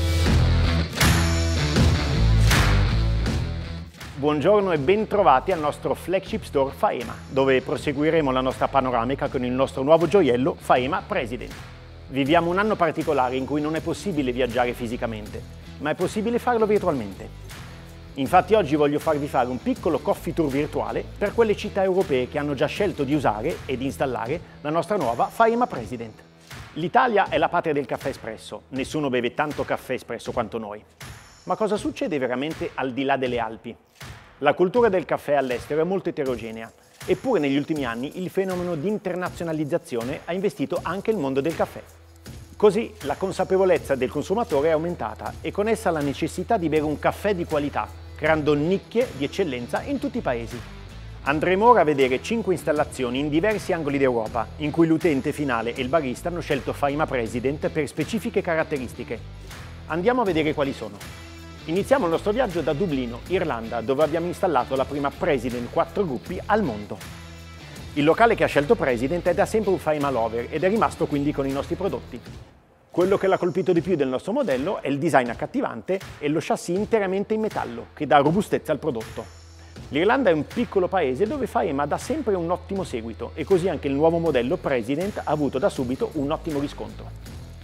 Speaker 9: Buongiorno e ben trovati al nostro flagship store Faema, dove proseguiremo la nostra panoramica con il nostro nuovo gioiello Faema President. Viviamo un anno particolare in cui non è possibile viaggiare fisicamente, ma è possibile farlo virtualmente. Infatti oggi voglio farvi fare un piccolo coffee tour virtuale per quelle città europee che hanno già scelto di usare ed installare la nostra nuova Faema President. L'Italia è la patria del caffè espresso, nessuno beve tanto caffè espresso quanto noi. Ma cosa succede veramente al di là delle Alpi? La cultura del caffè all'estero è molto eterogenea, eppure negli ultimi anni il fenomeno di internazionalizzazione ha investito anche il mondo del caffè. Così la consapevolezza del consumatore è aumentata e con essa la necessità di bere un caffè di qualità, creando nicchie di eccellenza in tutti i paesi. Andremo ora a vedere cinque installazioni in diversi angoli d'Europa, in cui l'utente finale e il barista hanno scelto Faema President per specifiche caratteristiche. Andiamo a vedere quali sono. Iniziamo il nostro viaggio da Dublino, Irlanda, dove abbiamo installato la prima President quattro gruppi al mondo. Il locale che ha scelto President è da sempre un Faema lover ed è rimasto quindi con i nostri prodotti. Quello che l'ha colpito di più del nostro modello è il design accattivante e lo chassis interamente in metallo, che dà robustezza al prodotto. L'Irlanda è un piccolo paese dove Faema dà sempre un ottimo seguito e così anche il nuovo modello President ha avuto da subito un ottimo riscontro.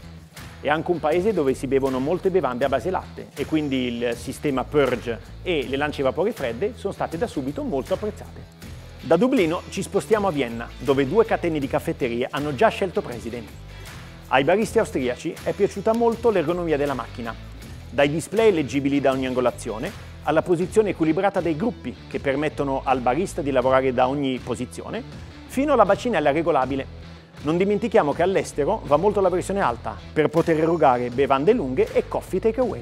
Speaker 9: È anche un paese dove si bevono molte bevande a base latte e quindi il sistema Purge e le lance vapore fredde sono state da subito molto apprezzate. Da Dublino ci spostiamo a Vienna, dove due catene di caffetterie hanno già scelto President. Ai baristi austriaci è piaciuta molto l'ergonomia della macchina, dai display leggibili da ogni angolazione alla posizione equilibrata dei gruppi che permettono al barista di lavorare da ogni posizione, fino alla bacinella regolabile. Non dimentichiamo che all'estero va molto la versione alta per poter erogare bevande lunghe e coffee takeaway.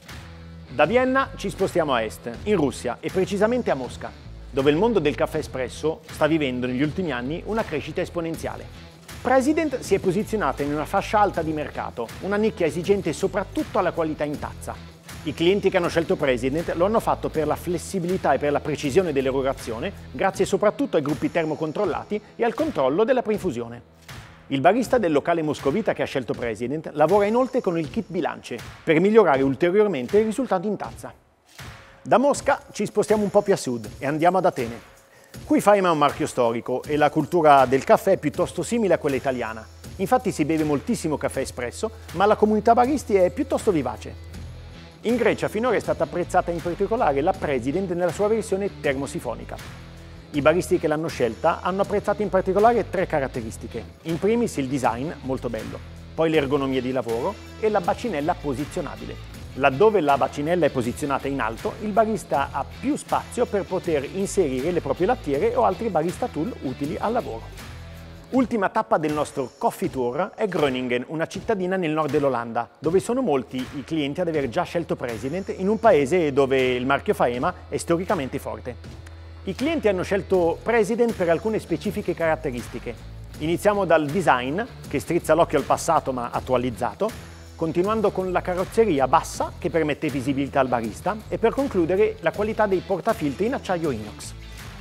Speaker 9: Da Vienna ci spostiamo a est, in Russia e precisamente a Mosca, dove il mondo del caffè espresso sta vivendo negli ultimi anni una crescita esponenziale. President si è posizionata in una fascia alta di mercato, una nicchia esigente soprattutto alla qualità in tazza. I clienti che hanno scelto President lo hanno fatto per la flessibilità e per la precisione dell'erogazione, grazie soprattutto ai gruppi termocontrollati e al controllo della preinfusione. Il barista del locale moscovita che ha scelto President lavora inoltre con il kit bilance per migliorare ulteriormente il risultato in tazza. Da Mosca ci spostiamo un po' più a sud e andiamo ad Atene. Qui Faema è un marchio storico e la cultura del caffè è piuttosto simile a quella italiana. Infatti si beve moltissimo caffè espresso, ma la comunità baristi è piuttosto vivace. In Grecia finora è stata apprezzata in particolare la President nella sua versione termosifonica. I baristi che l'hanno scelta hanno apprezzato in particolare tre caratteristiche. In primis il design, molto bello, poi l'ergonomia di lavoro e la bacinella posizionabile. Laddove la bacinella è posizionata in alto, il barista ha più spazio per poter inserire le proprie lattiere o altri barista tool utili al lavoro. Ultima tappa del nostro Coffee Tour è Groningen, una cittadina nel nord dell'Olanda, dove sono molti i clienti ad aver già scelto President in un paese dove il marchio Faema è storicamente forte. I clienti hanno scelto President per alcune specifiche caratteristiche. Iniziamo dal design, che strizza l'occhio al passato ma attualizzato, continuando con la carrozzeria bassa che permette visibilità al barista e per concludere la qualità dei portafiltri in acciaio inox.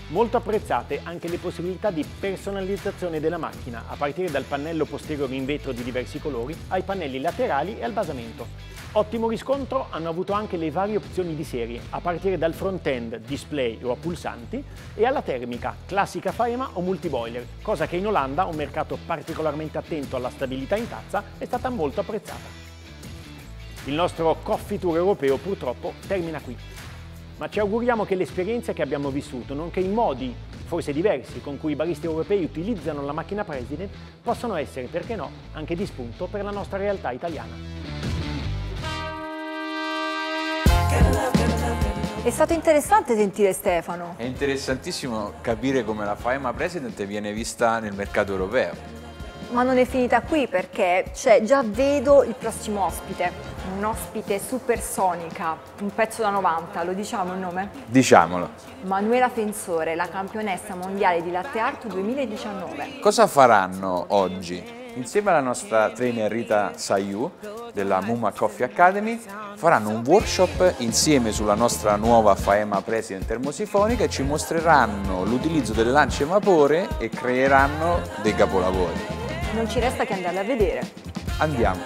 Speaker 9: Molto apprezzate anche le possibilità di personalizzazione della macchina, a partire dal pannello posteriore in vetro di diversi colori ai pannelli laterali e al basamento. Ottimo riscontro hanno avuto anche le varie opzioni di serie, a partire dal front-end, display o a pulsanti, e alla termica, classica faema o multiboiler, cosa che in Olanda, un mercato particolarmente attento alla stabilità in tazza, è stata molto apprezzata. Il nostro Coffee Tour europeo purtroppo termina qui, ma ci auguriamo che l'esperienza che abbiamo vissuto, nonché i modi, forse diversi, con cui i baristi europei utilizzano la macchina President, possano essere, perché no, anche di spunto per la nostra realtà italiana.
Speaker 2: È stato interessante sentire Stefano.
Speaker 1: È interessantissimo capire come la Faema President viene vista nel mercato europeo.
Speaker 2: Ma non è finita qui, perché cioè, già vedo il prossimo ospite, un ospite supersonica, un pezzo da novanta, lo diciamo il nome?
Speaker 1: Diciamolo.
Speaker 2: Manuela Fensore, la campionessa mondiale di latte art duemiladiciannove.
Speaker 1: Cosa faranno oggi? Insieme alla nostra trainer Rita Saiu della Muma Coffee Academy faranno un workshop insieme sulla nostra nuova Faema President termosifonica e ci mostreranno l'utilizzo delle lance vapore e creeranno dei capolavori.
Speaker 2: Non ci resta che andarle a vedere.
Speaker 1: Andiamo.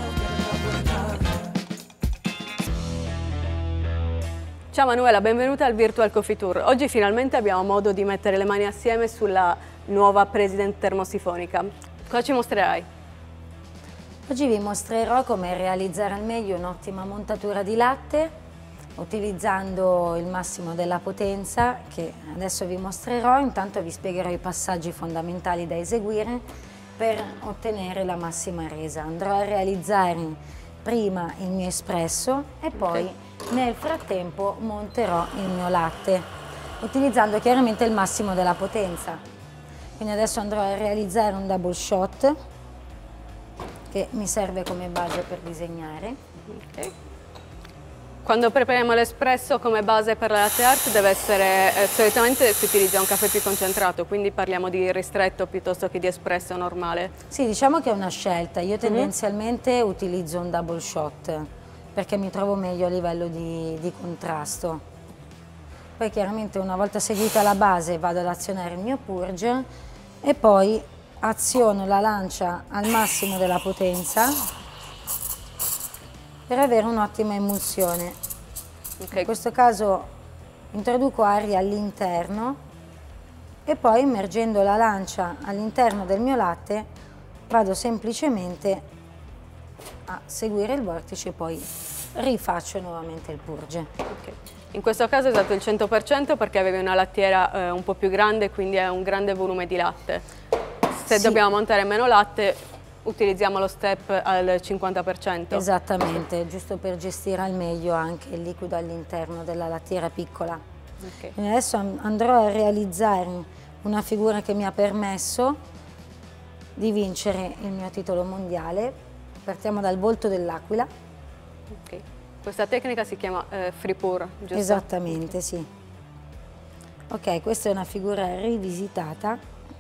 Speaker 3: Ciao Manuela, benvenuta al Virtual Coffee Tour. Oggi finalmente abbiamo modo di mettere le mani assieme sulla nuova President termosifonica. Cosa ci mostrerai?
Speaker 10: Oggi vi mostrerò come realizzare al meglio un'ottima montatura di latte utilizzando il massimo della potenza che adesso vi mostrerò. Intanto vi spiegherò i passaggi fondamentali da eseguire per ottenere la massima resa. Andrò a realizzare prima il mio espresso e poi okay. nel frattempo monterò il mio latte utilizzando chiaramente il massimo della potenza. Quindi adesso andrò a realizzare un double shot che mi serve come base per disegnare.
Speaker 3: Okay. Quando prepariamo l'espresso come base per la latte art deve essere, eh, solitamente si utilizza un caffè più concentrato, quindi parliamo di ristretto piuttosto che di espresso normale.
Speaker 10: Sì, diciamo che è una scelta. Io tendenzialmente mm-hmm. utilizzo un double shot perché mi trovo meglio a livello di, di contrasto. Poi chiaramente una volta seguita la base vado ad azionare il mio purge e poi aziono la lancia al massimo della potenza per avere un'ottima emulsione. Okay. In questo caso introduco aria all'interno e poi immergendo la lancia all'interno del mio latte vado semplicemente a seguire il vortice e poi rifaccio nuovamente il purge.
Speaker 3: Okay. In questo caso è stato il cento per cento perché avevi una lattiera eh, un po' più grande, quindi è un grande volume di latte. Se sì. dobbiamo montare meno latte, utilizziamo lo step al cinquanta per cento.
Speaker 10: Esattamente, giusto per gestire al meglio anche il liquido all'interno della lattiera piccola. Okay. Quindi adesso andrò a realizzare una figura che mi ha permesso di vincere il mio titolo mondiale. Partiamo dal volto dell'aquila.
Speaker 3: Okay. Questa tecnica si chiama eh, free pour, giusto?
Speaker 10: Esattamente, sì. Ok, questa è una figura rivisitata.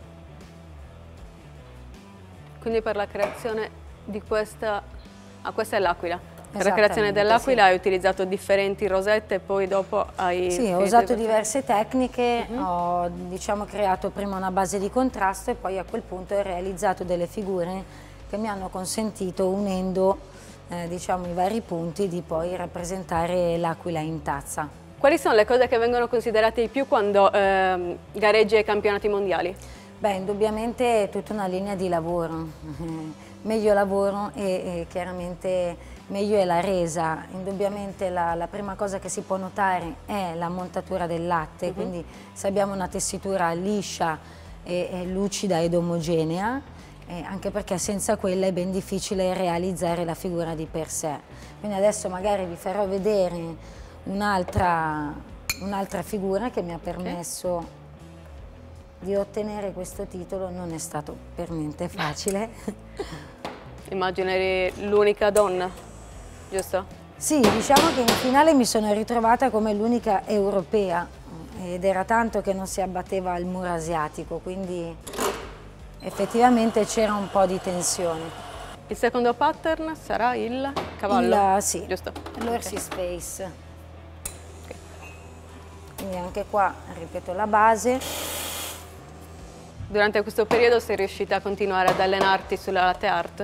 Speaker 3: Quindi per la creazione di questa... Ah, questa è l'aquila. Per la creazione dell'aquila sì. hai utilizzato differenti rosette e poi dopo hai...
Speaker 10: Sì, ho usato diverse tecniche, uh-huh. ho diciamo, creato prima una base di contrasto e poi a quel punto ho realizzato delle figure che mi hanno consentito, unendo Eh, diciamo, i vari punti, di poi rappresentare l'aquila in tazza.
Speaker 3: Quali sono le cose che vengono considerate di più quando eh, gareggi ai campionati mondiali?
Speaker 10: Beh, indubbiamente è tutta una linea di lavoro. Meglio lavoro e, e chiaramente meglio è la resa. Indubbiamente la, la prima cosa che si può notare è la montatura del latte, uh-huh. quindi se abbiamo una tessitura liscia e, e lucida ed omogenea, Eh, anche perché senza quella è ben difficile realizzare la figura di per sé. Quindi adesso magari vi farò vedere un'altra un'altra figura che mi ha permesso okay. di ottenere questo titolo. Non è stato per niente facile.
Speaker 3: Immagino eri l'unica donna, giusto?
Speaker 10: Sì, diciamo che in finale mi sono ritrovata come l'unica europea ed era tanto che non si abbatteva il muro asiatico, quindi effettivamente c'era un po' di tensione.
Speaker 3: Il secondo pattern sarà il cavallo?
Speaker 10: Il, sì,
Speaker 3: giusto?
Speaker 10: l'Horse's Face.
Speaker 3: Okay.
Speaker 10: quindi anche qua ripeto la base.
Speaker 3: Durante questo periodo sei riuscita a continuare ad allenarti sulla latte art?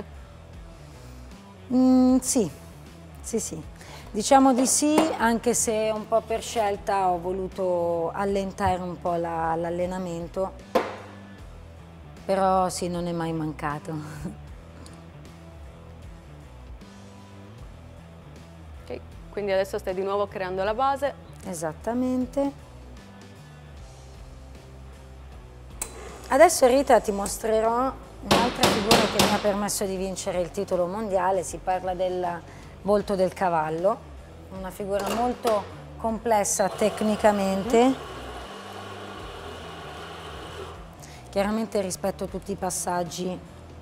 Speaker 10: Mm, sì, sì, sì. Diciamo di sì, anche se un po' per scelta ho voluto allentare un po' l'allenamento, però sì, non è mai mancato.
Speaker 3: Ok, quindi adesso stai di nuovo creando la base.
Speaker 10: Esattamente. Adesso Rita ti mostrerò un'altra figura che mi ha permesso di vincere il titolo mondiale, si parla del volto del cavallo, una figura molto complessa tecnicamente, chiaramente rispetto tutti i passaggi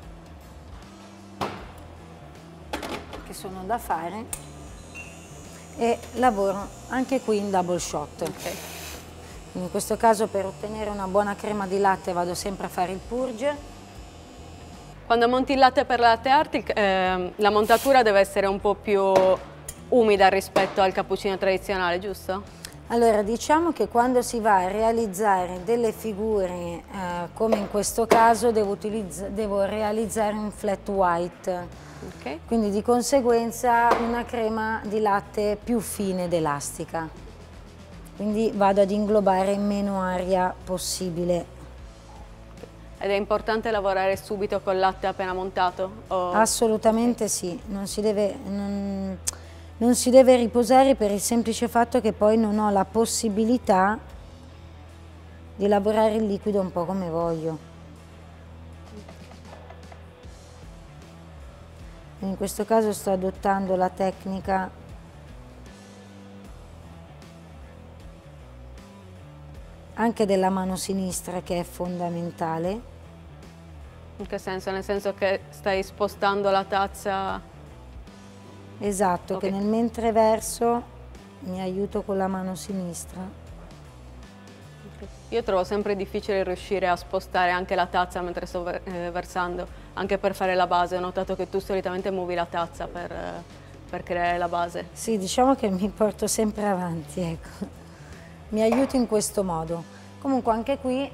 Speaker 10: che sono da fare e lavoro anche qui in double shot.
Speaker 3: Okay.
Speaker 10: In questo caso per ottenere una buona crema di latte vado sempre a fare il purge.
Speaker 3: Quando monti il latte per la latte art, eh, la montatura deve essere un po' più umida rispetto al cappuccino tradizionale, giusto?
Speaker 10: Allora, diciamo che quando si va a realizzare delle figure, eh, come in questo caso, devo, devo realizzare un flat white, okay. Quindi di conseguenza una crema di latte più fine ed elastica. Quindi vado ad inglobare meno aria possibile.
Speaker 3: Ed è importante lavorare subito col latte appena montato? O...
Speaker 10: Assolutamente sì, non si, deve, non, non si deve riposare per il semplice fatto che poi non ho la possibilità di lavorare il liquido un po' come voglio. In questo caso sto adottando la tecnica anche della mano sinistra, che è fondamentale.
Speaker 3: In che senso? Nel senso che stai spostando la tazza?
Speaker 10: Esatto, okay. Che nel mentre verso mi aiuto con la mano sinistra.
Speaker 3: Okay. Io trovo sempre difficile riuscire a spostare anche la tazza mentre sto eh, versando, anche per fare la base. Ho notato che tu solitamente muovi la tazza per, eh, per creare la base.
Speaker 10: Sì, diciamo che mi porto sempre avanti, ecco. Mi aiuto in questo modo. Comunque anche qui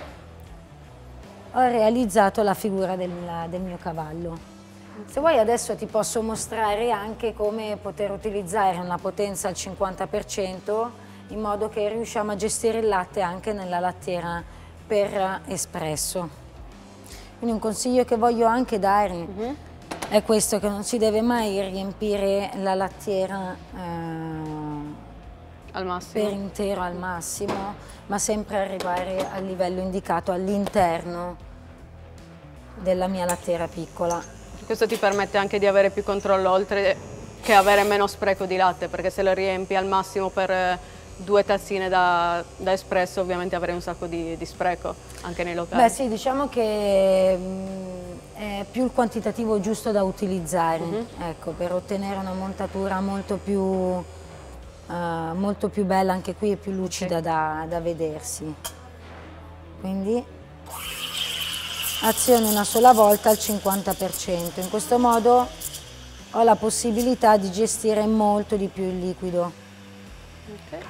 Speaker 10: ho realizzato la figura del, del mio cavallo. Se vuoi adesso ti posso mostrare anche come poter utilizzare una potenza al cinquanta per cento in modo che riusciamo a gestire il latte anche nella lattiera per espresso. Quindi un consiglio che voglio anche dare uh-huh. è questo, che non si deve mai riempire la lattiera eh,
Speaker 3: al massimo.
Speaker 10: per intero al massimo, ma sempre arrivare al livello indicato all'interno della mia lattiera piccola.
Speaker 3: Questo ti permette anche di avere più controllo, oltre che avere meno spreco di latte, perché se lo riempi al massimo per due tazzine da, da espresso ovviamente avrei un sacco di, di spreco anche nei locali.
Speaker 10: Beh sì, diciamo che mh, è più il quantitativo giusto da utilizzare, uh-huh. ecco, per ottenere una montatura molto più Uh, molto più bella anche qui e più lucida okay. da, da vedersi. Quindi azione una sola volta al cinquanta per cento. In questo modo ho la possibilità di gestire molto di più il liquido.
Speaker 3: Okay.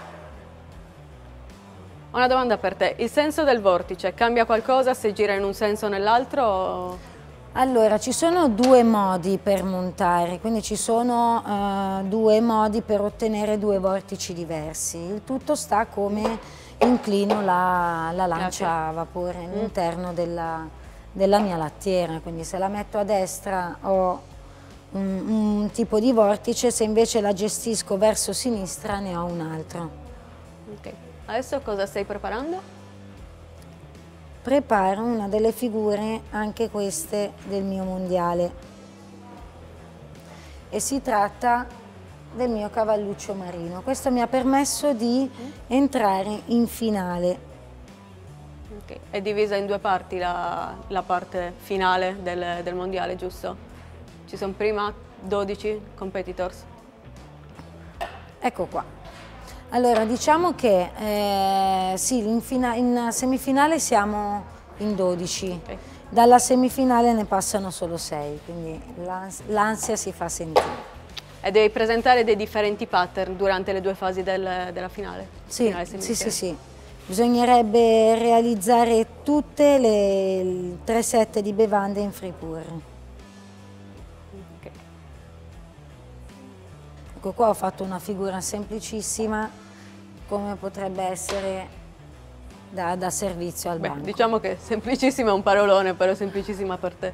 Speaker 3: Una domanda per te, il senso del vortice cambia qualcosa se gira in un senso o nell'altro? O...
Speaker 10: Allora, ci sono due modi per montare, quindi ci sono uh, due modi per ottenere due vortici diversi. Il tutto sta come inclino la, la lancia a vapore all'interno della, della mia lattiera, quindi se la metto a destra ho un, un tipo di vortice, se invece la gestisco verso sinistra ne ho un altro.
Speaker 3: Okay. Adesso cosa stai preparando?
Speaker 10: Preparo una delle figure, anche queste, del mio mondiale, e si tratta del mio cavalluccio marino. Questo mi ha permesso di entrare in finale.
Speaker 3: Okay. È divisa in due parti la, la parte finale del, del mondiale, giusto? Ci sono prima dodici competitors.
Speaker 10: Ecco qua. Allora, diciamo che eh, sì, in, in semifinale siamo in dodici, okay. Dalla semifinale ne passano solo sei, quindi l'ansia si fa sentire.
Speaker 3: e devi presentare dei differenti pattern durante le due fasi del, della finale.
Speaker 10: Sì,
Speaker 3: finale
Speaker 10: sì, sì, sì. Bisognerebbe realizzare tutte le tre set di bevande in free pour.
Speaker 3: Okay.
Speaker 10: Ecco qua ho fatto una figura semplicissima, come potrebbe essere da, da servizio al
Speaker 3: Beh,
Speaker 10: banco.
Speaker 3: diciamo che semplicissima è un parolone, però semplicissima per te.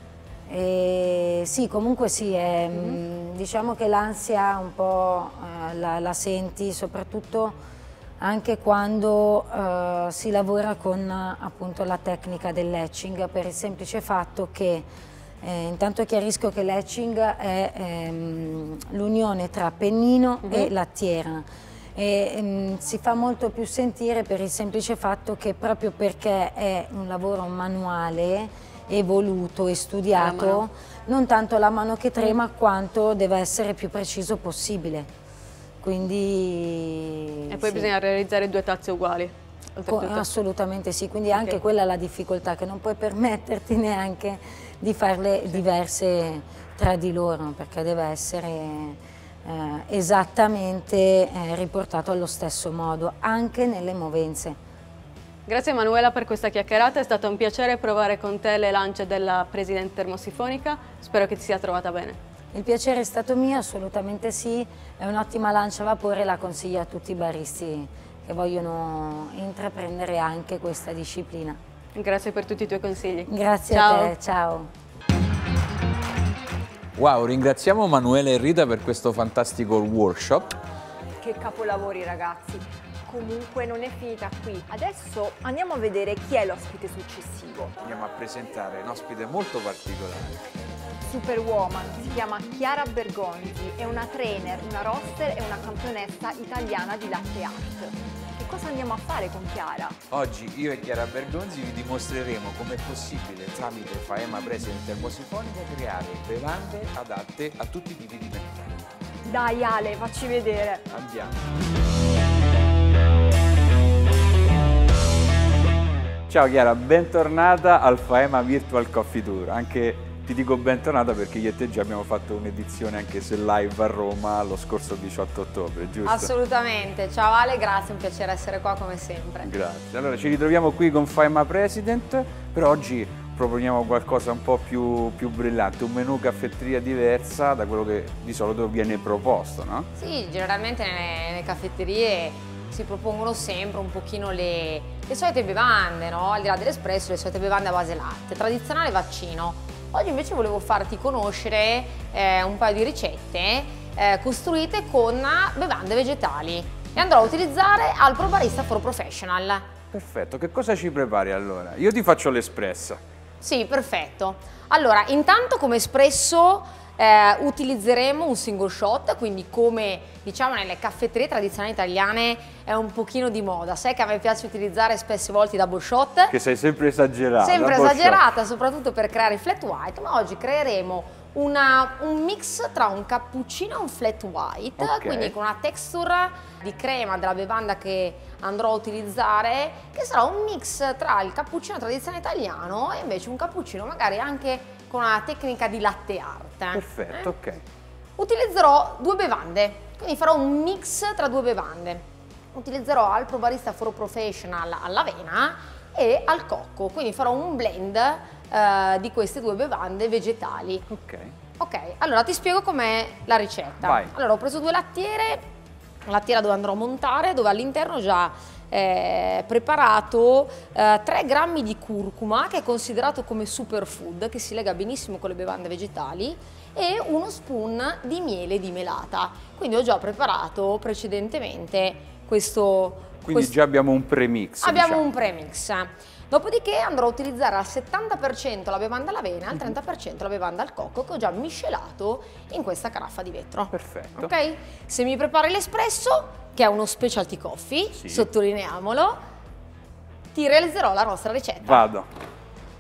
Speaker 10: E sì, comunque sì, è, mm-hmm. diciamo che l'ansia un po' eh, la, la senti soprattutto anche quando eh, si lavora con appunto la tecnica dell'etching, per il semplice fatto che eh, intanto chiarisco che l'etching è ehm, l'unione tra pennino mm-hmm. e lattiera e ehm, si fa molto più sentire per il semplice fatto che proprio perché è un lavoro manuale evoluto e studiato, non tanto la mano che trema mm. quanto deve essere più preciso possibile. Quindi,
Speaker 3: e poi
Speaker 10: sì.
Speaker 3: bisogna realizzare due tazze uguali.
Speaker 10: Assolutamente sì, quindi
Speaker 3: okay.
Speaker 10: anche quella è la difficoltà, che non puoi permetterti neanche di farle sì. diverse tra di loro, perché deve essere eh, esattamente eh, riportato allo stesso modo, anche nelle movenze.
Speaker 3: Grazie Emanuela per questa chiacchierata, è stato un piacere provare con te le lance della President termosifonica, spero che ti sia trovata bene.
Speaker 10: Il piacere è stato mio, assolutamente sì, è un'ottima lancia a vapore, la consiglio a tutti i baristi che vogliono intraprendere anche questa disciplina.
Speaker 3: Grazie per tutti i tuoi consigli.
Speaker 10: Grazie
Speaker 3: ciao.
Speaker 10: a te, ciao.
Speaker 1: Wow, ringraziamo Manuela e Rita per questo fantastico workshop.
Speaker 2: Che capolavori ragazzi, comunque non è finita qui. Adesso andiamo a vedere chi è l'ospite successivo.
Speaker 1: Andiamo a presentare un ospite molto particolare.
Speaker 2: Superwoman, si chiama Chiara Bergonzi, è una trainer, una roster e una campionessa italiana di latte art. Che cosa andiamo a fare con Chiara?
Speaker 1: Oggi io e Chiara Bergonzi vi dimostreremo come è possibile tramite Faema President termosifonica creare bevande adatte a tutti i tipi di mercato.
Speaker 2: Dai Ale, facci vedere.
Speaker 1: Andiamo. Ciao Chiara, bentornata al Faema Virtual Coffee Tour. Anche ti dico bentornata perché io e te già abbiamo fatto un'edizione anche se live a Roma lo scorso diciotto ottobre, giusto?
Speaker 11: Assolutamente. Ciao Ale, grazie, un piacere essere qua come sempre.
Speaker 1: Grazie. Allora ci ritroviamo qui con Faema President, però oggi proponiamo qualcosa un po' più, più brillante, un menù caffetteria diversa da quello che di solito viene proposto, no?
Speaker 11: Sì, generalmente nelle, nelle caffetterie si propongono sempre un pochino le, le solite bevande, no? Al di là dell'espresso, le solite bevande a base latte, tradizionale vaccino. Oggi invece volevo farti conoscere eh, un paio di ricette eh, costruite con bevande vegetali e andrò a utilizzare al Pro Barista for Professional.
Speaker 1: Perfetto, che cosa ci prepari allora? Io ti faccio l'espressa.
Speaker 11: Sì, perfetto. Allora, intanto come espresso eh, utilizzeremo un single shot, quindi come diciamo nelle caffetterie tradizionali italiane è un pochino di moda. Sai che a me piace utilizzare spesse volte i double shot.
Speaker 1: Che sei sempre esagerata.
Speaker 11: Sempre esagerata, soprattutto per creare il flat white, ma oggi creeremo una, un mix tra un cappuccino e un flat white, okay. Quindi con una texture di crema della bevanda che andrò a utilizzare, che sarà un mix tra il cappuccino tradizionale italiano e invece un cappuccino magari anche con una tecnica di latte art.
Speaker 1: Perfetto, eh? Ok.
Speaker 11: Utilizzerò due bevande, quindi farò un mix tra due bevande. Utilizzerò al Pro Barista for Professional all'avena e al cocco, quindi farò un blend eh, di queste due bevande vegetali.
Speaker 1: Ok.
Speaker 11: Ok, allora ti spiego com'è la ricetta.
Speaker 1: Vai.
Speaker 11: Allora ho preso due lattiere, la lattiera dove andrò a montare, dove all'interno ho già eh, preparato eh, tre grammi di curcuma, che è considerato come superfood, che si lega benissimo con le bevande vegetali, e uno spoon di miele di melata. Quindi ho già preparato precedentemente questo...
Speaker 1: Quindi
Speaker 11: questo...
Speaker 1: già abbiamo un premix.
Speaker 11: Abbiamo
Speaker 1: diciamo.
Speaker 11: un premix. Dopodiché andrò a utilizzare al settanta per cento la bevanda all'avena e al trenta per cento la bevanda al cocco, che ho già miscelato in questa caraffa di vetro.
Speaker 1: Perfetto.
Speaker 11: Ok? Se mi prepari l'espresso, che è uno specialty coffee,
Speaker 1: sì.
Speaker 11: Sottolineiamolo, ti realizzerò la nostra ricetta.
Speaker 1: Vado.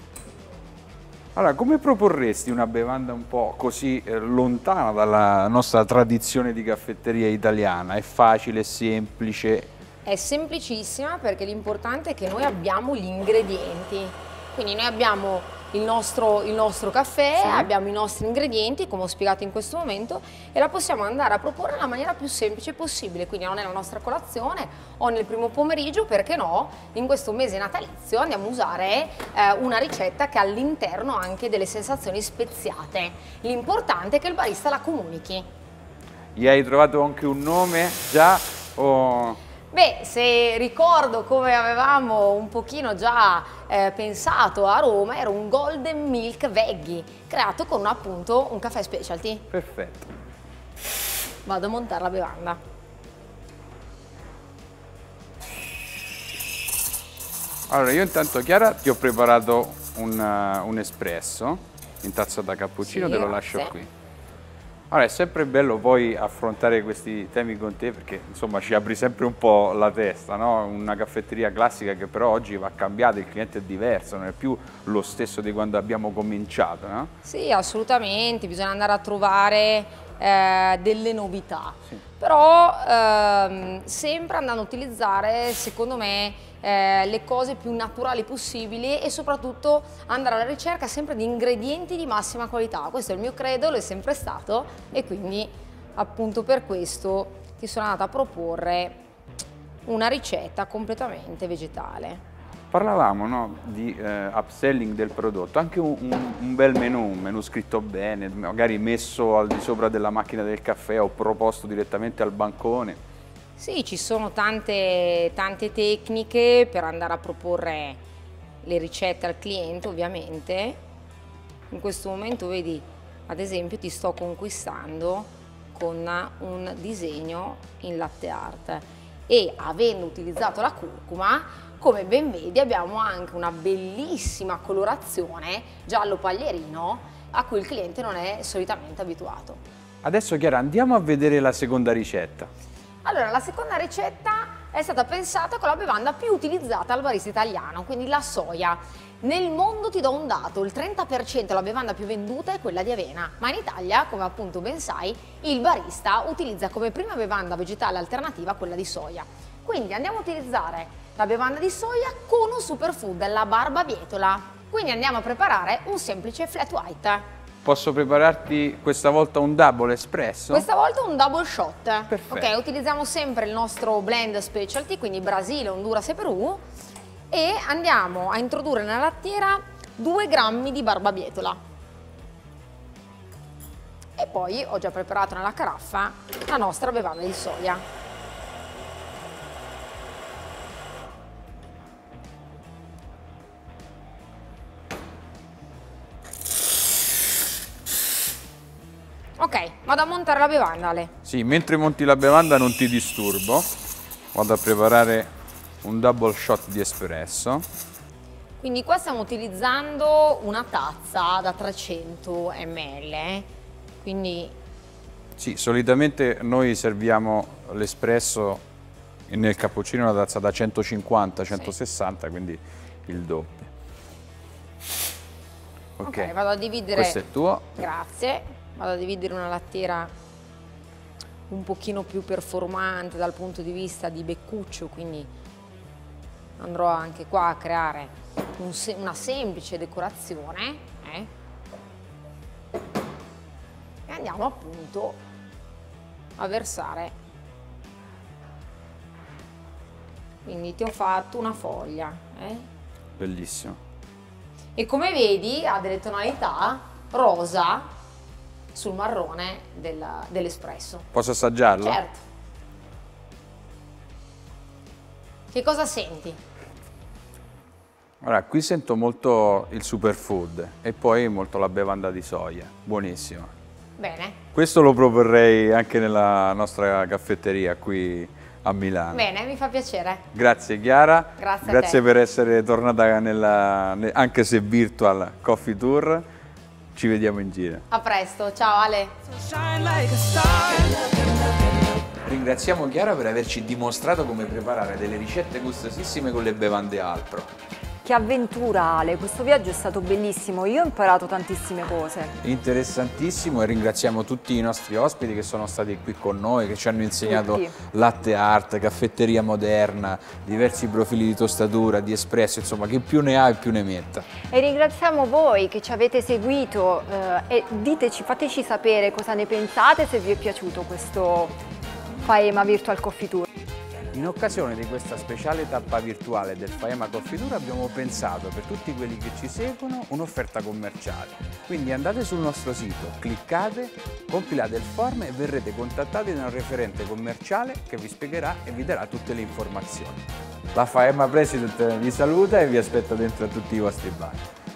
Speaker 1: Allora, come proporresti una bevanda un po' così eh, lontana dalla nostra tradizione di caffetteria italiana? È facile, è semplice?
Speaker 11: È semplicissima, perché l'importante è che noi abbiamo gli ingredienti. Quindi noi abbiamo il nostro, il nostro caffè,
Speaker 1: sì.
Speaker 11: abbiamo i nostri ingredienti, come ho spiegato in questo momento, e la possiamo andare a proporre nella maniera più semplice possibile, quindi non nella nostra colazione o nel primo pomeriggio, perché no, in questo mese natalizio andiamo a usare eh, una ricetta che ha all'interno anche delle sensazioni speziate. L'importante è che il barista la comunichi.
Speaker 1: Gli hai trovato anche un nome già? O...
Speaker 11: Beh, se ricordo come avevamo un pochino già eh, pensato a Roma, era un Golden Milk Veggie, creato con appunto un caffè specialty.
Speaker 1: Perfetto.
Speaker 11: Vado a montare la bevanda.
Speaker 1: Allora, io intanto, Chiara, ti ho preparato un, uh, un espresso in tazza da cappuccino,
Speaker 11: Sì,
Speaker 1: te lo
Speaker 11: grazie.
Speaker 1: lascio qui. Allora, è sempre bello poi affrontare questi temi con te perché insomma ci apri sempre un po' la testa, no? Una caffetteria classica che però oggi va cambiata, il cliente è diverso, non è più lo stesso di quando abbiamo cominciato, no?
Speaker 11: Sì, assolutamente, bisogna andare a trovare eh, delle novità,
Speaker 1: Sì.
Speaker 11: però ehm, sempre andando a utilizzare, secondo me, eh, le cose più naturali possibili e soprattutto andare alla ricerca sempre di ingredienti di massima qualità. Questo è il mio credo, lo è sempre stato, e quindi appunto per questo ti sono andata a proporre una ricetta completamente vegetale.
Speaker 1: Parlavamo, no, di eh, upselling del prodotto, anche un, un, un bel menù, un menù scritto bene, magari messo al di sopra della macchina del caffè o proposto direttamente al bancone.
Speaker 11: Sì, ci sono tante, tante tecniche per andare a proporre le ricette al cliente, ovviamente. In questo momento, vedi, ad esempio, ti sto conquistando con un disegno in latte art e avendo utilizzato la curcuma, come ben vedi, abbiamo anche una bellissima colorazione giallo paglierino a cui il cliente non è solitamente abituato.
Speaker 1: Adesso, Chiara, andiamo a vedere la seconda ricetta.
Speaker 11: Allora, la seconda ricetta è stata pensata con la bevanda più utilizzata al barista italiano, quindi la soia. Nel mondo ti do un dato, il trenta per cento della bevanda più venduta è quella di avena, ma in Italia, come appunto ben sai, il barista utilizza come prima bevanda vegetale alternativa quella di soia. Quindi andiamo a utilizzare la bevanda di soia con un superfood, la barbabietola. Quindi andiamo a preparare un semplice flat white.
Speaker 1: Posso prepararti questa volta un double espresso?
Speaker 11: Questa volta un double shot.
Speaker 1: Perfetto.
Speaker 11: Ok, utilizziamo sempre il nostro blend specialty, quindi Brasile, Honduras e Perù, e andiamo a introdurre nella lattiera due grammi di barbabietola. E poi ho già preparato nella caraffa la nostra bevanda di soia. Ok, vado a montare la bevanda, Ale.
Speaker 1: Sì, mentre monti la bevanda non ti disturbo, vado a preparare un double shot di espresso.
Speaker 11: Quindi qua stiamo utilizzando una tazza da trecento millilitri, quindi...
Speaker 1: Sì, solitamente noi serviamo l'espresso nel cappuccino una tazza da centocinquanta centosessanta, sì. Quindi il doppio. Ok,
Speaker 11: Ok, vado a dividere...
Speaker 1: questo è tuo.
Speaker 11: Grazie. Vado a dividere una lattiera un pochino più performante dal punto di vista di beccuccio, quindi andrò anche qua a creare un se una semplice decorazione eh? e andiamo appunto a versare. Quindi ti ho fatto una foglia. Eh?
Speaker 1: Bellissimo.
Speaker 11: E come vedi ha delle tonalità rosa sul marrone dell'espresso.
Speaker 1: Posso assaggiarlo?
Speaker 11: Certo. Che cosa senti?
Speaker 1: Ora, qui sento molto il superfood e poi molto la bevanda di soia, buonissima.
Speaker 11: Bene.
Speaker 1: Questo lo proporrei anche nella nostra caffetteria qui a Milano.
Speaker 11: Bene, mi fa piacere.
Speaker 1: Grazie Chiara,
Speaker 11: Grazie a
Speaker 1: grazie
Speaker 11: te.
Speaker 1: per essere tornata nella, anche se virtual, Coffee Tour. Ci vediamo in giro.
Speaker 11: A presto, ciao Ale.
Speaker 1: Ringraziamo Chiara per averci dimostrato come preparare delle ricette gustosissime con le bevande Alpro.
Speaker 2: Che avventura, Ale, questo viaggio è stato bellissimo, io ho imparato tantissime cose.
Speaker 1: Interessantissimo, e ringraziamo tutti i nostri ospiti che sono stati qui con noi, che ci hanno insegnato
Speaker 2: Tutti.
Speaker 1: latte art, caffetteria moderna, diversi profili di tostatura, di espresso, insomma chi più ne ha e più ne metta.
Speaker 2: E ringraziamo voi che ci avete seguito eh, e diteci, fateci sapere cosa ne pensate, se vi è piaciuto questo Faema Virtual Coffee Tour.
Speaker 1: In occasione di questa speciale tappa virtuale del Faema Coffee Tour abbiamo pensato per tutti quelli che ci seguono un'offerta commerciale. Quindi andate sul nostro sito, cliccate, compilate il form e verrete contattati da un referente commerciale che vi spiegherà e vi darà tutte le informazioni. La Faema President vi saluta e vi aspetta dentro a tutti i vostri bar.